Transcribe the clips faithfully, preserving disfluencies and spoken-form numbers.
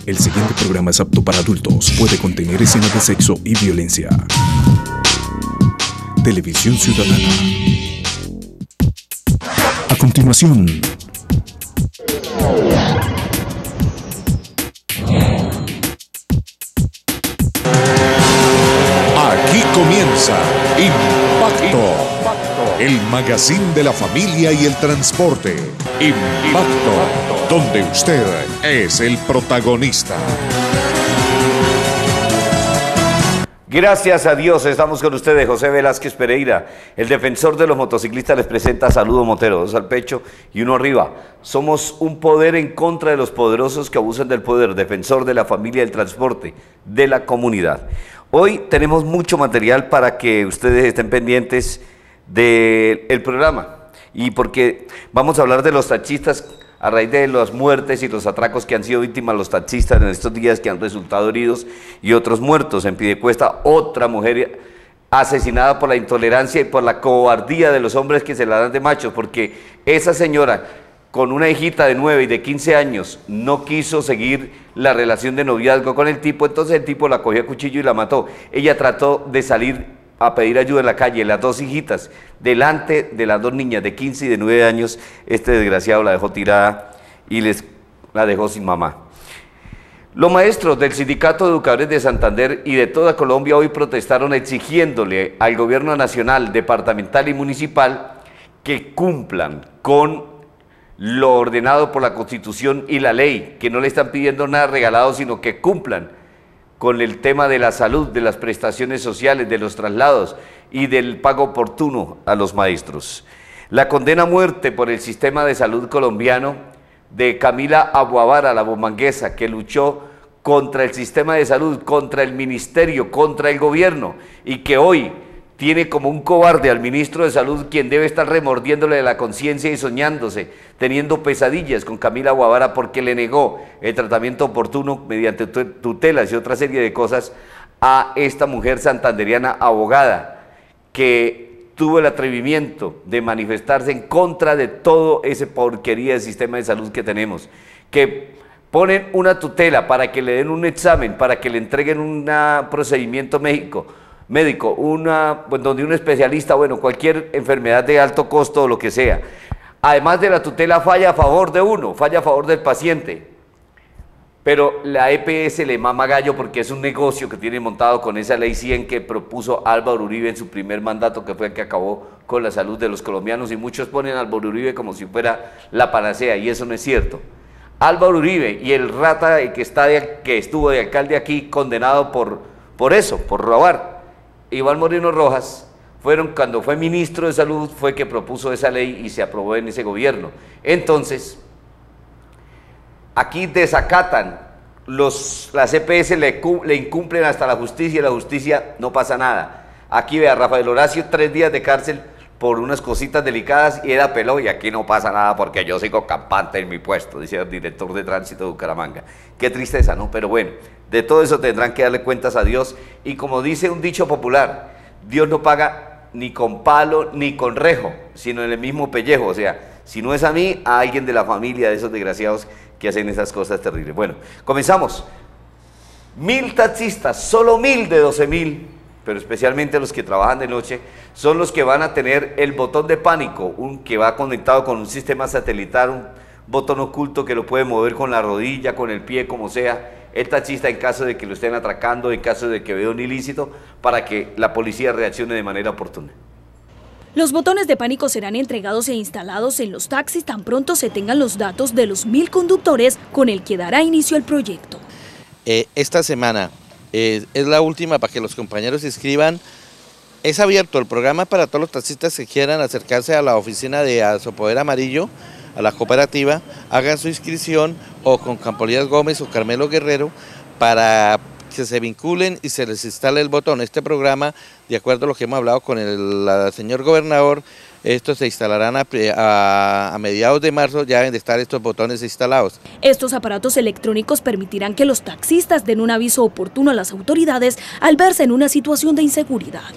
El siguiente programa es apto para adultos. Puede contener escenas de sexo y violencia. Televisión Ciudadana. A continuación. Aquí comienza Impacto, el magazine de la familia y el transporte. Impacto, donde usted es el protagonista. Gracias a Dios, estamos con ustedes. José Velázquez Pereira, el defensor de los motociclistas, les presenta Saludo Motero, dos al pecho y uno arriba. Somos un poder en contra de los poderosos que abusan del poder, defensor de la familia, del transporte, de la comunidad. Hoy tenemos mucho material para que ustedes estén pendientes del programa, y porque vamos a hablar de los taxistas a raíz de las muertes y los atracos que han sido víctimas los taxistas en estos días, que han resultado heridos y otros muertos. En Piedecuesta, otra mujer asesinada por la intolerancia y por la cobardía de los hombres que se la dan de machos, porque esa señora con una hijita de nueve y de quince años no quiso seguir la relación de noviazgo con el tipo, entonces el tipo la cogió a cuchillo y la mató. Ella trató de salir a pedir ayuda en la calle, las dos hijitas, delante de las dos niñas de quince y de nueve años, este desgraciado la dejó tirada y les, la dejó sin mamá. Los maestros del Sindicato de Educadores de Santander y de toda Colombia hoy protestaron exigiéndole al gobierno nacional, departamental y municipal que cumplan con lo ordenado por la Constitución y la ley, que no le están pidiendo nada regalado, sino que cumplan con el tema de la salud, de las prestaciones sociales, de los traslados y del pago oportuno a los maestros. La condena a muerte por el sistema de salud colombiano de Camila Aguavara, la bumanguesa, que luchó contra el sistema de salud, contra el ministerio, contra el gobierno, y que hoy tiene como un cobarde al ministro de Salud, quien debe estar remordiéndole de la conciencia y soñándose, teniendo pesadillas con Camila Aguavara porque le negó el tratamiento oportuno mediante tutelas y otra serie de cosas a esta mujer santanderiana abogada, que tuvo el atrevimiento de manifestarse en contra de todo ese porquería de sistema de salud que tenemos, que ponen una tutela para que le den un examen, para que le entreguen un procedimiento médico, médico, una, pues, donde un especialista, bueno, cualquier enfermedad de alto costo o lo que sea. Además de la tutela, falla a favor de uno, falla a favor del paciente. Pero la E P S le mama gallo porque es un negocio que tiene montado con esa ley cien que propuso Álvaro Uribe en su primer mandato, que fue el que acabó con la salud de los colombianos, y muchos ponen a Álvaro Uribe como si fuera la panacea, y eso no es cierto. Álvaro Uribe y el rata que, está de, que estuvo de alcalde aquí condenado por, por eso, por robar, Iván Moreno Rojas, fueron cuando fue ministro de Salud, fue que propuso esa ley y se aprobó en ese gobierno. Entonces, aquí desacatan, los, las E P S le, le incumplen hasta la justicia y la justicia no pasa nada. Aquí vea, Rafael Horacio, tres días de cárcel por unas cositas delicadas y era peló, y aquí no pasa nada porque yo sigo campante en mi puesto, dice el director de tránsito de Bucaramanga. Qué tristeza, ¿no? Pero bueno, de todo eso tendrán que darle cuentas a Dios, y como dice un dicho popular, Dios no paga ni con palo ni con rejo, sino en el mismo pellejo. O sea, si no es a mí, a alguien de la familia de esos desgraciados que hacen esas cosas terribles. Bueno, comenzamos. Mil taxistas, solo mil de doce mil, pero especialmente los que trabajan de noche, son los que van a tener el botón de pánico, un, que va conectado con un sistema satelital, un botón oculto que lo puede mover con la rodilla, con el pie, como sea, el taxista, en caso de que lo estén atracando, en caso de que vea un ilícito, para que la policía reaccione de manera oportuna. Los botones de pánico serán entregados e instalados en los taxis tan pronto se tengan los datos de los mil conductores con el que dará inicio el proyecto. Eh, esta semana eh, es la última para que los compañeros se inscriban. Es abierto el programa para todos los taxistas que quieran acercarse a la oficina de Asopoder Amarillo, a la cooperativa, hagan su inscripción o con Campolías Gómez o Carmelo Guerrero para que se vinculen y se les instale el botón. Este programa, de acuerdo a lo que hemos hablado con el la, señor gobernador, estos se instalarán a, a, a mediados de marzo, ya deben de estar estos botones instalados. Estos aparatos electrónicos permitirán que los taxistas den un aviso oportuno a las autoridades al verse en una situación de inseguridad.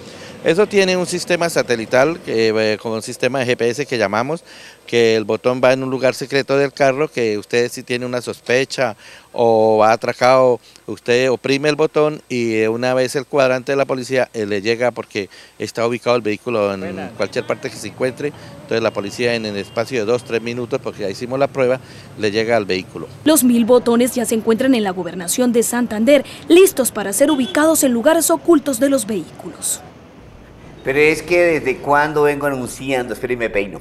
Eso tiene un sistema satelital, eh, con un sistema de G P S que llamamos, que el botón va en un lugar secreto del carro, que usted si tiene una sospecha o va atracado, usted oprime el botón y una vez el cuadrante de la policía eh, le llega porque está ubicado el vehículo en Buena. cualquier parte que se encuentre, entonces la policía en el espacio de dos, tres minutos, porque ya hicimos la prueba, le llega al vehículo. Los mil botones ya se encuentran en la gobernación de Santander, listos para ser ubicados en lugares ocultos de los vehículos. Pero es que desde cuándo vengo anunciando, espere y me peino,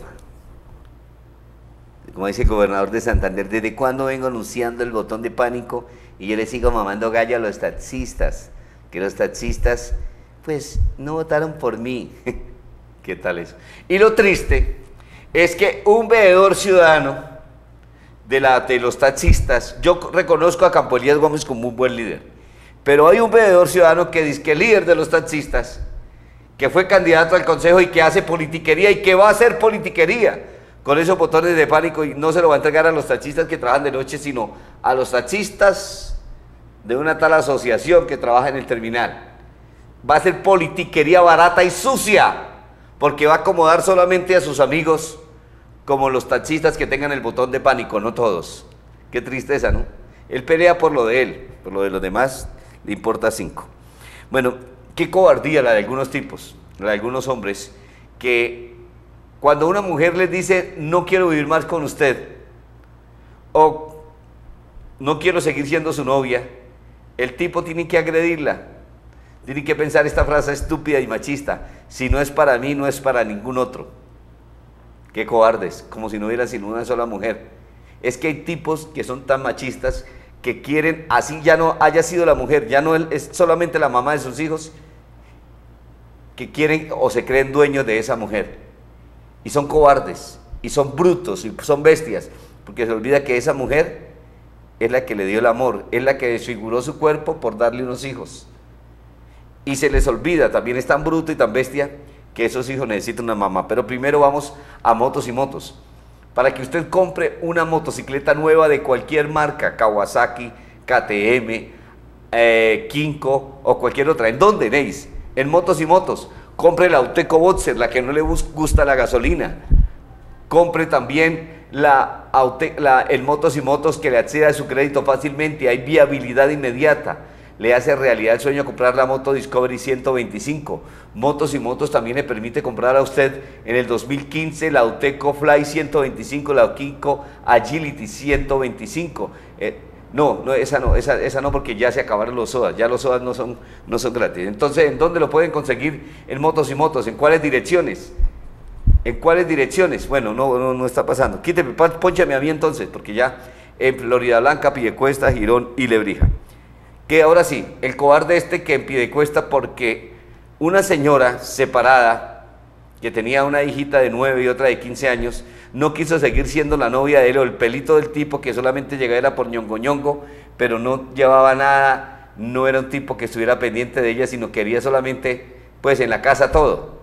como dice el gobernador de Santander, desde cuándo vengo anunciando el botón de pánico y yo le sigo mamando gallo a los taxistas, que los taxistas pues no votaron por mí. ¿Qué tal eso? Y lo triste es que un veedor ciudadano de, la, de los taxistas, yo reconozco a Campo Elías Gómez como un buen líder, pero hay un veedor ciudadano que dice que es líder de los taxistas, que fue candidato al consejo y que hace politiquería y que va a hacer politiquería con esos botones de pánico, y no se lo va a entregar a los taxistas que trabajan de noche, sino a los taxistas de una tal asociación que trabaja en el terminal. Va a hacer politiquería barata y sucia, porque va a acomodar solamente a sus amigos como los taxistas que tengan el botón de pánico, no todos. Qué tristeza, ¿no? Él pelea por lo de él, por lo de los demás le importa cinco. Bueno, qué cobardía la de algunos tipos, la de algunos hombres, que cuando una mujer les dice no quiero vivir más con usted o no quiero seguir siendo su novia, el tipo tiene que agredirla, tiene que pensar esta frase estúpida y machista: si no es para mí, no es para ningún otro. Qué cobardes, como si no hubiera sino una sola mujer. Es que hay tipos que son tan machistas que quieren, así ya no haya sido la mujer, ya no es solamente la mamá de sus hijos, que quieren o se creen dueños de esa mujer. Y son cobardes, y son brutos, y son bestias, porque se olvida que esa mujer es la que le dio el amor, es la que desfiguró su cuerpo por darle unos hijos. Y se les olvida, también es tan bruto y tan bestia, que esos hijos necesitan una mamá. Pero primero vamos a motos y motos. Para que usted compre una motocicleta nueva de cualquier marca, Kawasaki, K T M, eh, Kinko o cualquier otra. ¿En dónde, Neis? En Motos y Motos. Compre la Auteco Boxer, la que no le gusta la gasolina. Compre también la, Aute, la, el Motos y Motos, que le acceda a su crédito fácilmente. Hay viabilidad inmediata. Le hace realidad el sueño de comprar la moto Discovery ciento veinticinco. Motos y Motos también le permite comprar a usted en el dos mil quince la Auteco Fly ciento veinticinco, la Kinko Agility ciento veinticinco. Eh, no, no, esa no, esa, esa no, porque ya se acabaron los SOAS, ya los SOAS no son, no son gratis. Entonces, ¿en dónde lo pueden conseguir? En Motos y Motos. ¿En cuáles direcciones? ¿En cuáles direcciones? Bueno, no, no, no está pasando. Quíteme, pónchame a mí entonces, porque ya en Florida Blanca, Piedecuesta, Girón y Lebrija. Que ahora sí, el cobarde este que en Piedecuesta, porque una señora separada, que tenía una hijita de nueve y otra de quince años, no quiso seguir siendo la novia de él, o el pelito del tipo que solamente llegaba era por ñongo ñongo, pero no llevaba nada, no era un tipo que estuviera pendiente de ella, sino quería solamente, pues en la casa todo,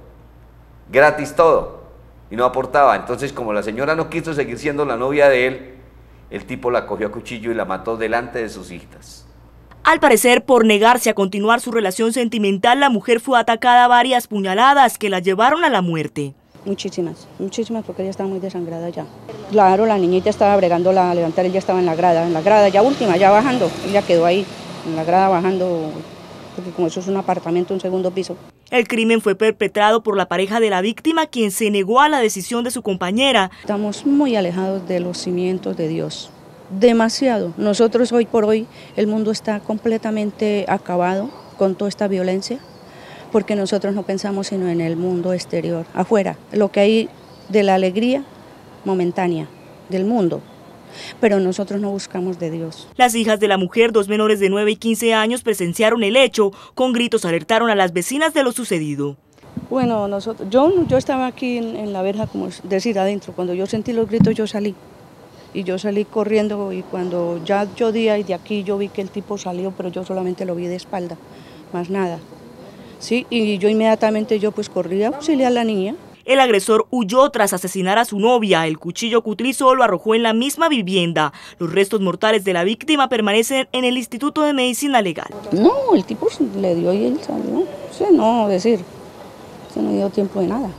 gratis todo, y no aportaba. Entonces, como la señora no quiso seguir siendo la novia de él, el tipo la cogió a cuchillo y la mató delante de sus hijitas. Al parecer, por negarse a continuar su relación sentimental, la mujer fue atacada a varias puñaladas que la llevaron a la muerte. Muchísimas, muchísimas, porque ella estaba muy desangrada ya. Claro, la niñita estaba bregándola a levantar, ella estaba en la grada, en la grada ya última, ya bajando, ella quedó ahí, en la grada bajando, porque como eso es un apartamento, un segundo piso. El crimen fue perpetrado por la pareja de la víctima, quien se negó a la decisión de su compañera. Estamos muy alejados de los cimientos de Dios. Demasiado. Nosotros hoy por hoy, el mundo está completamente acabado con toda esta violencia, porque nosotros no pensamos sino en el mundo exterior, afuera, lo que hay de la alegría momentánea del mundo, pero nosotros no buscamos de Dios. Las hijas de la mujer, dos menores de nueve y quince años, presenciaron el hecho. Con gritos alertaron a las vecinas de lo sucedido. Bueno, nosotros, yo, yo estaba aquí en, en la verja, como decir, adentro. Cuando yo sentí los gritos, yo salí. Y yo salí corriendo, y cuando ya yo di y de aquí yo vi que el tipo salió, pero yo solamente lo vi de espalda, más nada. Sí, y yo inmediatamente yo pues corrí a auxiliar a la niña. El agresor huyó tras asesinar a su novia. El cuchillo que utilizó lo arrojó en la misma vivienda. Los restos mortales de la víctima permanecen en el Instituto de Medicina Legal. No, el tipo le dio y él salió. Sí, no, decir, Se no dio tiempo de nada.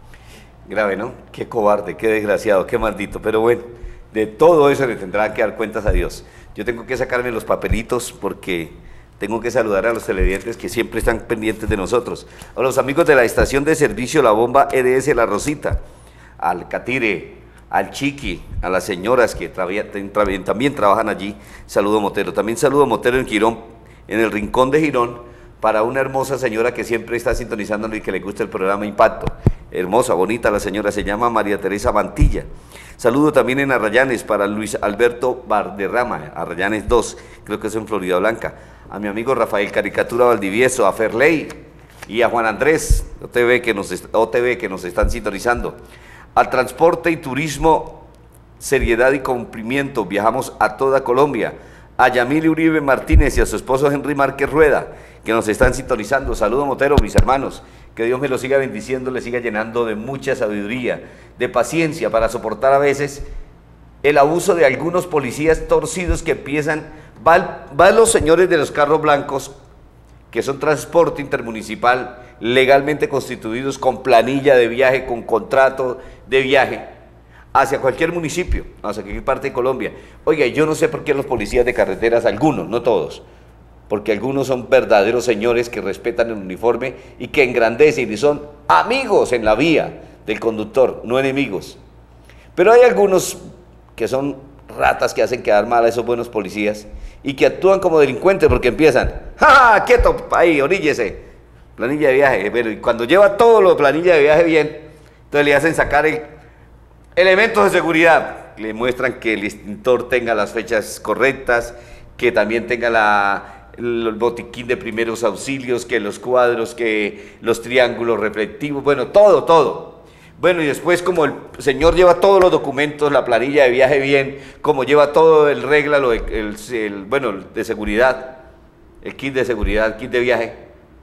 Grave, ¿no? Qué cobarde, qué desgraciado, qué maldito. Pero bueno, de todo eso le tendrán que dar cuentas a Dios. Yo tengo que sacarme los papelitos porque tengo que saludar a los televidentes que siempre están pendientes de nosotros. A los amigos de la estación de servicio La Bomba E D S La Rosita, al Catire, al Chiqui, a las señoras que también trabajan allí. Saludo Motero. También saludo Motero en Girón, en el rincón de Girón, para una hermosa señora que siempre está sintonizando y que le gusta el programa Impacto. Hermosa, bonita la señora, se llama María Teresa Mantilla. Saludo también en Arrayanes para Luis Alberto Valderrama, Arrayanes dos, creo que es en Florida Blanca. A mi amigo Rafael Caricatura Valdivieso, a Ferley y a Juan Andrés, O T V que nos, O T V que nos están sintonizando. Al transporte y turismo, seriedad y cumplimiento, viajamos a toda Colombia. A Yamil Uribe Martínez y a su esposo Henry Márquez Rueda, que nos están sintonizando. Saludo Motero, mis hermanos, que Dios me los siga bendiciendo, les siga llenando de mucha sabiduría, de paciencia para soportar a veces el abuso de algunos policías torcidos que empiezan, van, van los señores de los carros blancos, que son transporte intermunicipal, legalmente constituidos con planilla de viaje, con contrato de viaje, hacia cualquier municipio, hacia cualquier parte de Colombia. Oiga, yo no sé por qué los policías de carreteras, algunos, no todos, porque algunos son verdaderos señores que respetan el uniforme y que engrandecen y son amigos en la vía del conductor, no enemigos. Pero hay algunos que son ratas que hacen quedar mal a esos buenos policías y que actúan como delincuentes porque empiezan, ¡ja, ja, quieto, ahí, oríllese! Planilla de viaje, pero y cuando lleva todo lo de planilla de viaje bien, entonces le hacen sacar el elementos de seguridad, le muestran que el extintor tenga las fechas correctas, que también tenga la, el botiquín de primeros auxilios, que los cuadros, que los triángulos reflectivos, bueno, todo, todo. Bueno, y después como el señor lleva todos los documentos, la planilla de viaje bien, como lleva todo el regla, lo de, el, el, bueno, el de seguridad, el kit de seguridad, el kit de viaje,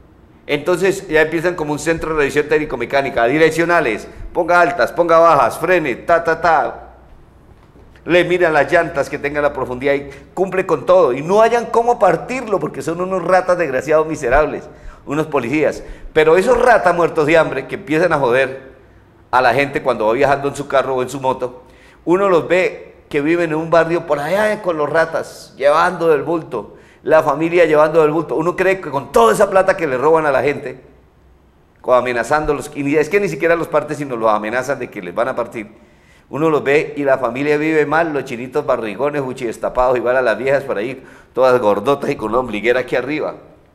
entonces ya empiezan como un centro de revisión técnico-mecánica, direccionales, ponga altas, ponga bajas, frene, ta, ta, ta. Le miran las llantas que tengan la profundidad y cumple con todo. Y no hayan cómo partirlo porque son unos ratas desgraciados miserables, unos policías. Pero esos ratas muertos de hambre que empiezan a joder a la gente cuando va viajando en su carro o en su moto, uno los ve que viven en un barrio por allá con los ratas, llevando del bulto. La familia llevando del bulto. Uno cree que con toda esa plata que le roban a la gente, amenazándolos, y es que ni siquiera los parten, sino los amenazan de que les van a partir, uno los ve y la familia vive mal, los chinitos barrigones, destapados, y van a las viejas por ahí, todas gordotas y con una ombliguera aquí arriba.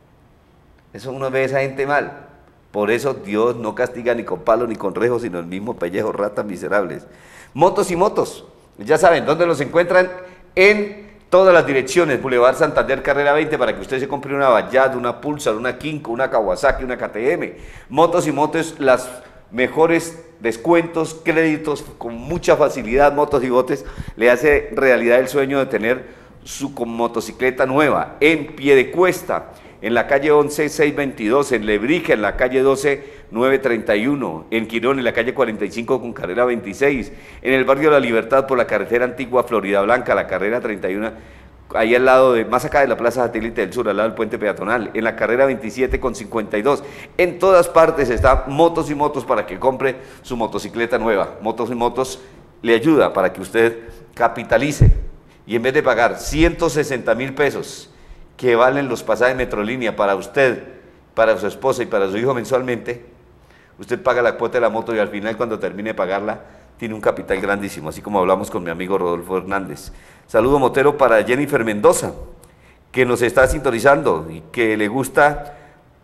Eso uno ve a esa gente mal. Por eso Dios no castiga ni con palo ni con rejo, sino el mismo pellejo, ratas miserables. Motos y motos, ya saben, ¿dónde los encuentran? En todas las direcciones, Boulevard Santander, carrera veinte, para que usted se compre una Bajaj, una Pulsar, una Kinko, una Kawasaki, una K T M. Motos y motos, las mejores descuentos, créditos, con mucha facilidad. Motos y botes le hace realidad el sueño de tener su motocicleta nueva, en Piedecuesta, en la calle once, seiscientos veintidós, en Lebrija, en la calle doce, novecientos treinta y uno, en Quirón, en la calle cuarenta y cinco con carrera veintiséis, en el barrio de La Libertad por la carretera antigua Florida Blanca, la carrera treinta y uno, ahí al lado de, más acá de la Plaza Satélite del Sur, al lado del puente peatonal, en la carrera veintisiete con cincuenta y dos, en todas partes está Motos y Motos para que compre su motocicleta nueva. Motos y Motos le ayuda para que usted capitalice y en vez de pagar ciento sesenta mil pesos que valen los pasajes Metrolínea para usted, para su esposa y para su hijo mensualmente, usted paga la cuota de la moto y al final cuando termine de pagarla tiene un capital grandísimo, así como hablamos con mi amigo Rodolfo Hernández. Saludo Motero para Jennifer Mendoza, que nos está sintonizando y que le gusta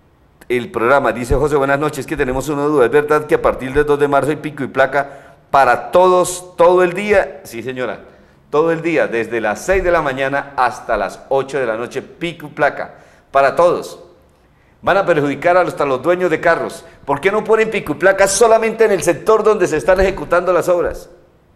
el programa. Dice José, buenas noches, que tenemos una duda, ¿es verdad que a partir del dos de marzo hay pico y placa para todos, todo el día? Sí señora, todo el día, desde las seis de la mañana hasta las ocho de la noche, pico y placa, para todos. Van a perjudicar hasta los dueños de carros. ¿Por qué no ponen pico y placa solamente en el sector donde se están ejecutando las obras?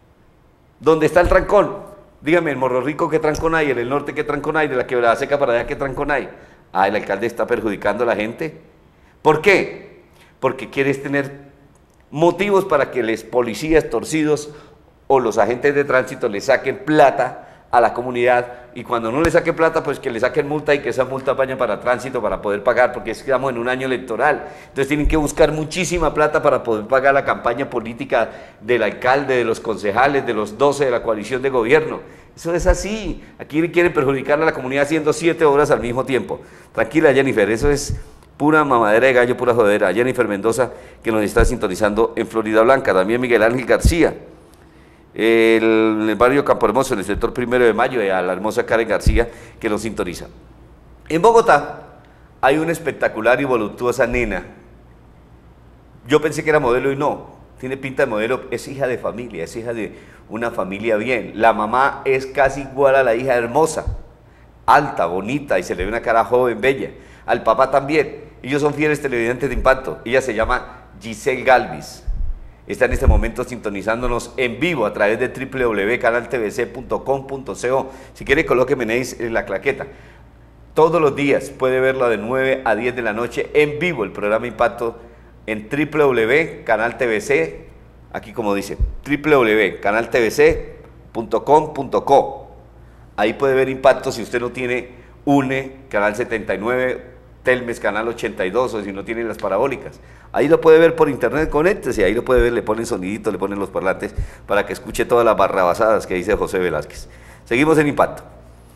Donde está el trancón. Dígame, en Morro Rico, ¿qué trancón hay? En el norte, ¿qué trancón hay? De la Quebrada Seca para allá, ¿qué trancón hay? Ah, el alcalde está perjudicando a la gente. ¿Por qué? Porque quieres tener motivos para que los policías torcidos o los agentes de tránsito le saquen plata a la comunidad, y cuando no le saque plata, pues que le saquen multa y que esa multa vaya para tránsito para poder pagar, porque es que estamos en un año electoral, entonces tienen que buscar muchísima plata para poder pagar la campaña política del alcalde, de los concejales, de los doce de la coalición de gobierno. Eso es así, aquí quieren perjudicar a la comunidad haciendo siete obras al mismo tiempo. Tranquila, Jennifer, eso es pura mamadera de gallo, pura jodera. Jennifer Mendoza, que nos está sintonizando en Florida Blanca, también Miguel Ángel García, El, en el barrio Campo Hermoso, en el sector Primero de Mayo, a la hermosa Karen García, que nos sintoniza. En Bogotá hay una espectacular y voluptuosa nena. Yo pensé que era modelo y no, tiene pinta de modelo, es hija de familia, es hija de una familia bien. La mamá es casi igual a la hija, hermosa, alta, bonita, y se le ve una cara joven, bella. Al papá también. Ellos son fieles televidentes de Impacto. Ella se llama Giselle Galvis. Está en este momento sintonizándonos en vivo a través de w w w punto canal t v c punto com punto co. Si quiere, colóqueme en la claqueta. Todos los días puede verlo de nueve a diez de la noche en vivo, el programa Impacto en w w w punto canal t v c, aquí como dice, w w w punto canal t v c punto com punto co. Ahí puede ver Impacto si usted no tiene U N E, Canal setenta y nueve, Telmes, Canal ochenta y dos, o si no tiene las parabólicas. Ahí lo puede ver por internet, conéctese, ahí lo puede ver, le ponen sonidito, le ponen los parlantes para que escuche todas las barrabasadas que dice José Velázquez. Seguimos en Impacto.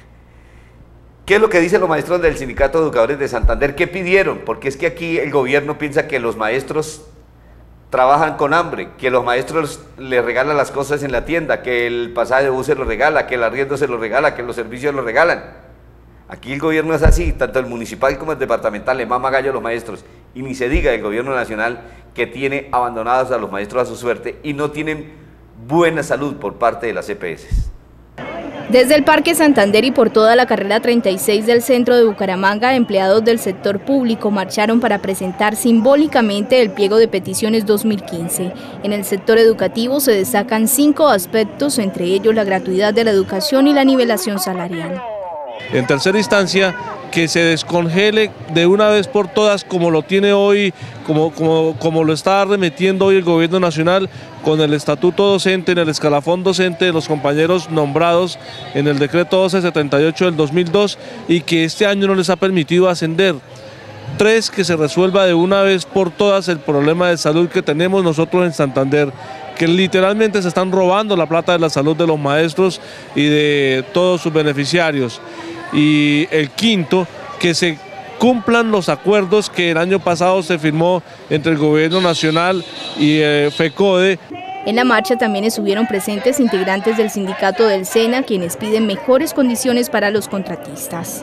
¿Qué es lo que dicen los maestros del Sindicato de Educadores de Santander? ¿Qué pidieron? Porque es que aquí el gobierno piensa que los maestros trabajan con hambre, que los maestros les regalan las cosas en la tienda, que el pasaje de bus se lo regala, que el arriendo se lo regala, que los servicios lo regalan. Aquí el gobierno es así, tanto el municipal como el departamental, le mama gallo a los maestros, y ni se diga el gobierno nacional, que tiene abandonados a los maestros a su suerte y no tienen buena salud por parte de las E P S. Desde el Parque Santander y por toda la carrera treinta y seis del centro de Bucaramanga, empleados del sector público marcharon para presentar simbólicamente el pliego de peticiones dos mil quince. En el sector educativo se destacan cinco aspectos, entre ellos la gratuidad de la educación y la nivelación salarial. En tercera instancia, que se descongele de una vez por todas, como lo tiene hoy, como, como, como lo está remitiendo hoy el gobierno nacional, con el estatuto docente, en el escalafón docente de los compañeros nombrados en el decreto doce setenta y ocho del dos mil dos, y que este año no les ha permitido ascender. Tres, que se resuelva de una vez por todas el problema de salud que tenemos nosotros en Santander, que literalmente se están robando la plata de la salud de los maestros y de todos sus beneficiarios. Y el quinto, que se cumplan los acuerdos que el año pasado se firmó entre el gobierno nacional y eh, FECODE. En la marcha también estuvieron presentes integrantes del sindicato del SENA, quienes piden mejores condiciones para los contratistas.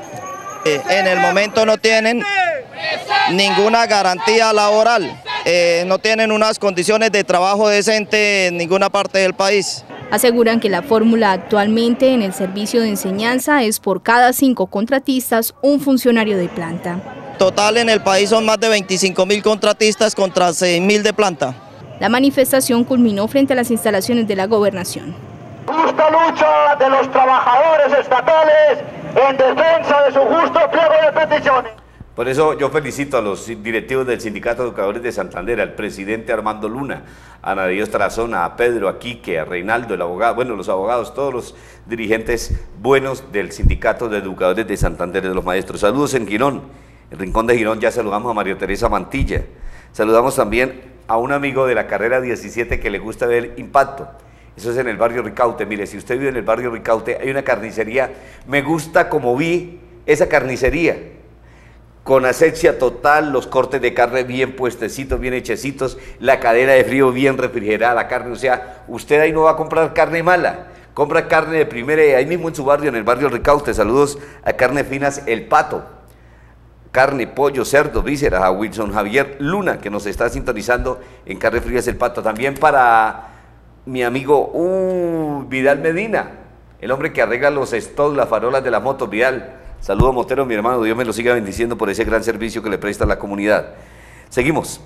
En el momento no tienen ninguna garantía laboral, eh, no tienen unas condiciones de trabajo decente en ninguna parte del país. Aseguran que la fórmula actualmente en el servicio de enseñanza es por cada cinco contratistas un funcionario de planta. Total en el país son más de veinticinco mil contratistas contra seis mil de planta. La manifestación culminó frente a las instalaciones de la gobernación. Justa lucha de los trabajadores estatales en defensa de su justo pliego de peticiones. Por eso yo felicito a los directivos del Sindicato de Educadores de Santander, al presidente Armando Luna, a Ana Dios Tarazona, a Pedro, a Quique, a Reinaldo, el abogado, bueno, los abogados, todos los dirigentes buenos del Sindicato de Educadores de Santander, de los maestros. Saludos en Girón, en Rincón de Girón ya saludamos a María Teresa Mantilla. Saludamos también a un amigo de la carrera diecisiete que le gusta ver Impacto. Eso es en el barrio Ricaute. Mire, si usted vive en el barrio Ricaute, hay una carnicería. Me gusta como vi esa carnicería, con asepsia total, los cortes de carne bien puestecitos, bien hechecitos, la cadena de frío bien refrigerada, la carne. O sea, usted ahí no va a comprar carne mala, compra carne de primera, ahí mismo en su barrio, en el barrio Ricaute. Saludos a Carne Finas El Pato, carne, pollo, cerdo, vísceras, a Wilson Javier Luna, que nos está sintonizando en Carne Frías El Pato. También para mi amigo uh, Vidal Medina, el hombre que arregla los stocks, las farolas de las motos. Vidal, saludos Motero, mi hermano, Dios me lo siga bendiciendo por ese gran servicio que le presta a la comunidad. Seguimos.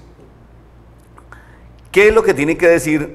¿Qué es lo que tiene que decir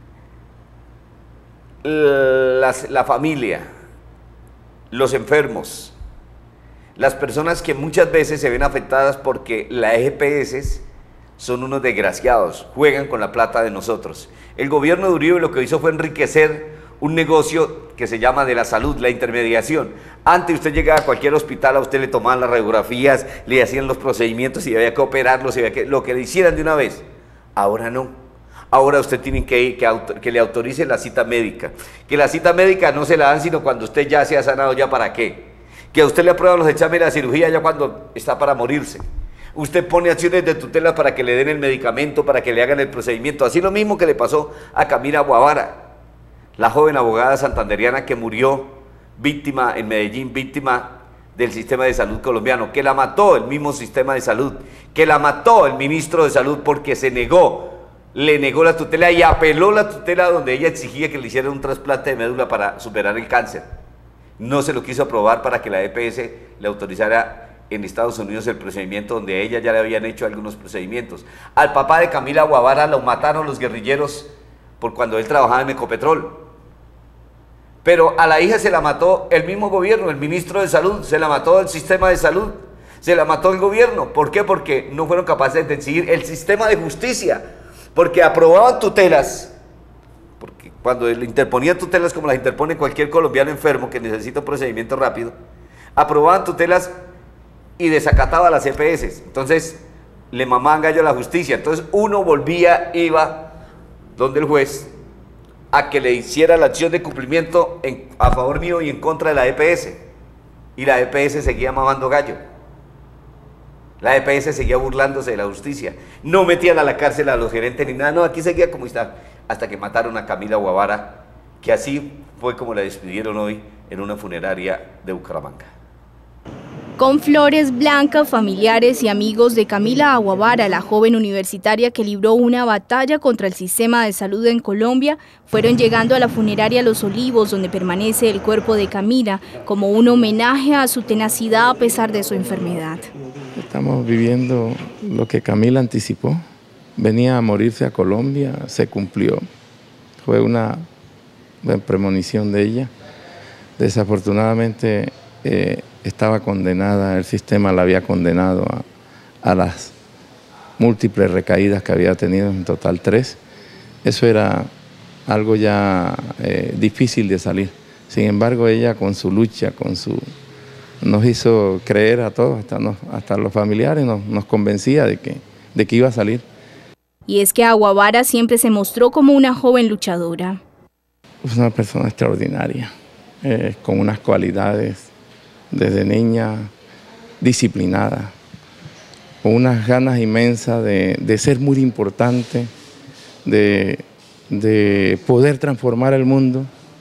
la, la familia, los enfermos, las personas que muchas veces se ven afectadas porque las E P S son unos desgraciados, juegan con la plata de nosotros? El gobierno de Uribe lo que hizo fue enriquecer un negocio que se llama de la salud, la intermediación. Antes usted llegaba a cualquier hospital, a usted le tomaban las radiografías, le hacían los procedimientos y había que operarlos, y había que, lo que le hicieran de una vez. Ahora no. Ahora usted tiene que ir, que, auto, que le autorice la cita médica. Que la cita médica no se la dan sino cuando usted ya se ha sanado, ¿ya para qué? Que a usted le aprueban los exámenes de la cirugía ya cuando está para morirse. Usted pone acciones de tutela para que le den el medicamento, para que le hagan el procedimiento. Así lo mismo que le pasó a Camila Guevara, la joven abogada santanderiana que murió víctima en Medellín, víctima del sistema de salud colombiano, que la mató el mismo sistema de salud, que la mató el ministro de salud porque se negó, le negó la tutela y apeló la tutela donde ella exigía que le hicieran un trasplante de médula para superar el cáncer. No se lo quiso aprobar para que la E P S le autorizara en Estados Unidos el procedimiento donde a ella ya le habían hecho algunos procedimientos. Al papá de Camila Guevara lo mataron los guerrilleros por cuando él trabajaba en Ecopetrol. Pero a la hija se la mató el mismo gobierno, el ministro de Salud, se la mató el sistema de salud, se la mató el gobierno. ¿Por qué? Porque no fueron capaces de decidir el sistema de justicia, porque aprobaban tutelas, porque cuando le interponían tutelas como las interpone cualquier colombiano enfermo que necesita un procedimiento rápido, aprobaban tutelas y desacataba las E P S, entonces le mamaban gallo a la justicia, entonces uno volvía, iba donde el juez a que le hiciera la acción de cumplimiento en, a favor mío y en contra de la E P S, y la E P S seguía mamando gallo, la E P S seguía burlándose de la justicia, no metían a la cárcel a los gerentes ni nada, no, aquí seguía como está, hasta que mataron a Camila Guevara, que así fue como la despidieron hoy en una funeraria de Bucaramanga. Con flores blancas, familiares y amigos de Camila Guevara, la joven universitaria que libró una batalla contra el sistema de salud en Colombia, fueron llegando a la funeraria Los Olivos, donde permanece el cuerpo de Camila, como un homenaje a su tenacidad a pesar de su enfermedad. Estamos viviendo lo que Camila anticipó. Venía a morirse a Colombia, se cumplió. Fue una premonición de ella. Desafortunadamente, eh, estaba condenada, el sistema la había condenado a, a las múltiples recaídas que había tenido, en total tres. Eso era algo ya eh, difícil de salir. Sin embargo, ella con su lucha, con su, nos hizo creer a todos, hasta, nos, hasta los familiares, nos, nos convencía de que, de que iba a salir. Y es que a Guevara siempre se mostró como una joven luchadora. Es una persona extraordinaria, eh, con unas cualidades desde niña disciplinada, con unas ganas inmensas de, de ser muy importante, de, de poder transformar el mundo,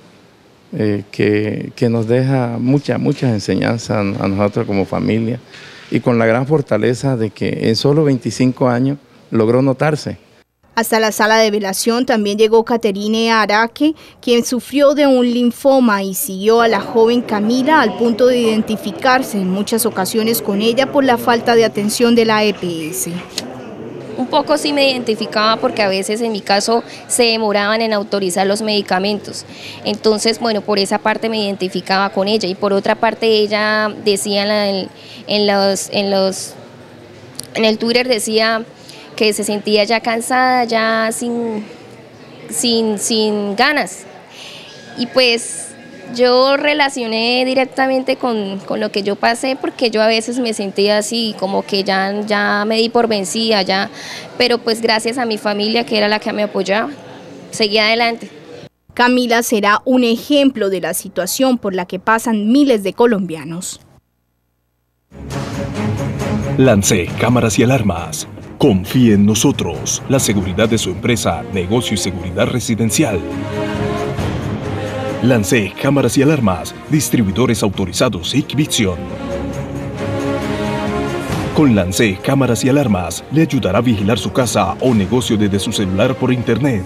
eh, que, que nos deja muchas, muchas enseñanzas a nosotros como familia, y con la gran fortaleza de que en solo veinticinco años logró notarse. Hasta la sala de velación también llegó Caterine Araque, quien sufrió de un linfoma y siguió a la joven Camila al punto de identificarse en muchas ocasiones con ella por la falta de atención de la E P S. Un poco sí me identificaba porque a veces en mi caso se demoraban en autorizar los medicamentos. Entonces, bueno, por esa parte me identificaba con ella, y por otra parte ella decía en, en, los, en, los, en el Twitter decía que se sentía ya cansada, ya sin, sin, sin ganas. Y pues yo relacioné directamente con, con lo que yo pasé, porque yo a veces me sentía así, como que ya, ya me di por vencida, ya, pero pues gracias a mi familia, que era la que me apoyaba, seguí adelante. Camila será un ejemplo de la situación por la que pasan miles de colombianos. Lance Cámaras y Alarmas. Confíe en nosotros, la seguridad de su empresa, negocio y seguridad residencial. Lance Cámaras y Alarmas, distribuidores autorizados Hikvision. Con Lance Cámaras y Alarmas, le ayudará a vigilar su casa o negocio desde su celular por internet.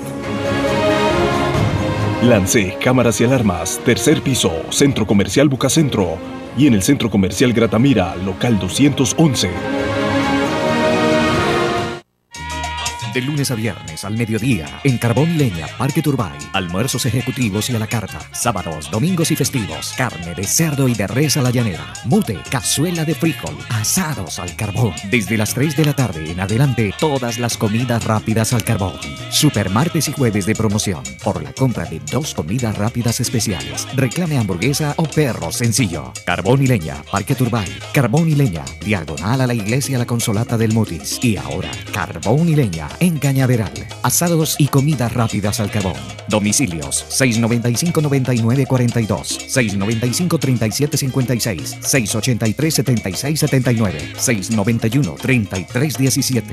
Lance Cámaras y Alarmas, tercer piso, Centro Comercial Bucacentro, y en el Centro Comercial Gratamira, local doscientos once. De lunes a viernes al mediodía en Carbón y Leña, Parque Turbay. Almuerzos ejecutivos y a la carta. Sábados, domingos y festivos. Carne de cerdo y de res a la llanera. Mute, cazuela de frijol. Asados al carbón. Desde las tres de la tarde en adelante, todas las comidas rápidas al carbón. Super martes y jueves de promoción. Por la compra de dos comidas rápidas especiales. Reclame hamburguesa o perro sencillo. Carbón y Leña, Parque Turbay. Carbón y Leña, diagonal a la iglesia La Consolata del Mutis. Y ahora, Carbón y Leña en Cañaveral. Asados y comidas rápidas al carbón. Domicilios seis noventa y cinco, noventa y nueve, cuarenta y dos, seis noventa y cinco, treinta y siete, cincuenta y seis, seis ochenta y tres, setenta y seis, setenta y nueve, seis noventa y uno, treinta y tres, diecisiete.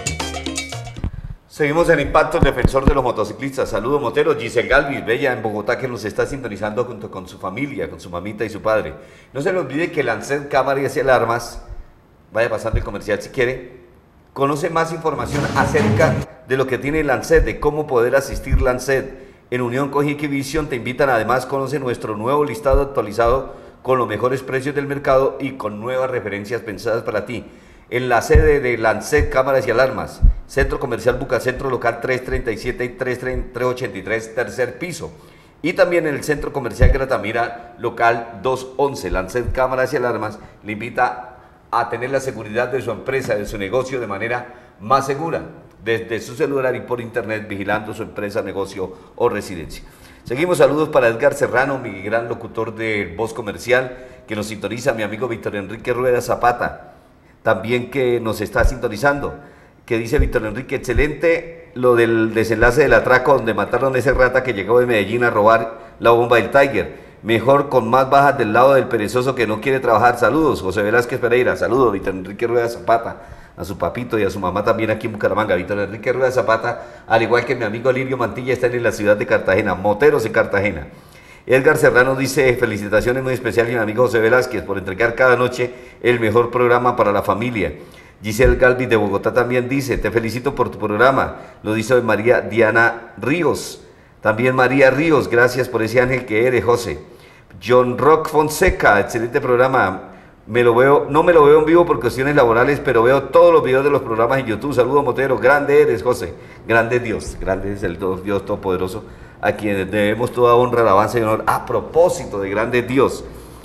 Seguimos en Impacto, el defensor de los motociclistas. Saludos Motero, Giselle Galvis, bella en Bogotá, que nos está sintonizando junto con su familia, con su mamita y su padre. No se le olvide que Lancet Cámaras y Alarmas, vaya pasando el comercial si quiere, conoce más información acerca de lo que tiene Lancet, de cómo poder asistir Lancet. En unión con Hikvision te invitan, además conoce nuestro nuevo listado actualizado con los mejores precios del mercado y con nuevas referencias pensadas para ti. En la sede de Lancet Cámaras y Alarmas, Centro Comercial Bucacentro, local trescientos treinta y siete y trescientos ochenta y tres, tercer piso. Y también en el Centro Comercial Gratamira, local doscientos once. Lancet Cámaras y Alarmas le invita a tener la seguridad de su empresa, de su negocio de manera más segura, desde su celular y por internet, vigilando su empresa, negocio o residencia. Seguimos, saludos para Edgar Serrano, mi gran locutor de Voz Comercial, que nos sintoniza, mi amigo Víctor Enrique Rueda Zapata, también que nos está sintonizando, que dice Víctor Enrique, excelente lo del desenlace del atraco donde mataron a ese rata que llegó de Medellín a robar la bomba del Tiger. Mejor con más bajas del lado del perezoso que no quiere trabajar. Saludos, José Velázquez Pereira. Saludos, Víctor Enrique Rueda Zapata, a su papito y a su mamá también aquí en Bucaramanga. Víctor Enrique Rueda Zapata, al igual que mi amigo Alirio Mantilla, están en la ciudad de Cartagena, Moteros en Cartagena. Edgar Serrano dice, felicitaciones muy especiales a mi amigo José Velázquez por entregar cada noche el mejor programa para la familia. Giselle Galvis de Bogotá también dice, te felicito por tu programa. Lo dice María Diana Ríos. También María Ríos, gracias por ese ángel que eres, José. John Rock Fonseca, excelente programa. Me lo veo, no me lo veo en vivo por cuestiones laborales, pero veo todos los videos de los programas en YouTube. Saludos, Motero. Grande eres, José. Grande Dios. Grande es el Dios Todopoderoso, a quienes debemos toda honra, alabanza y honor. A propósito de grande Dios,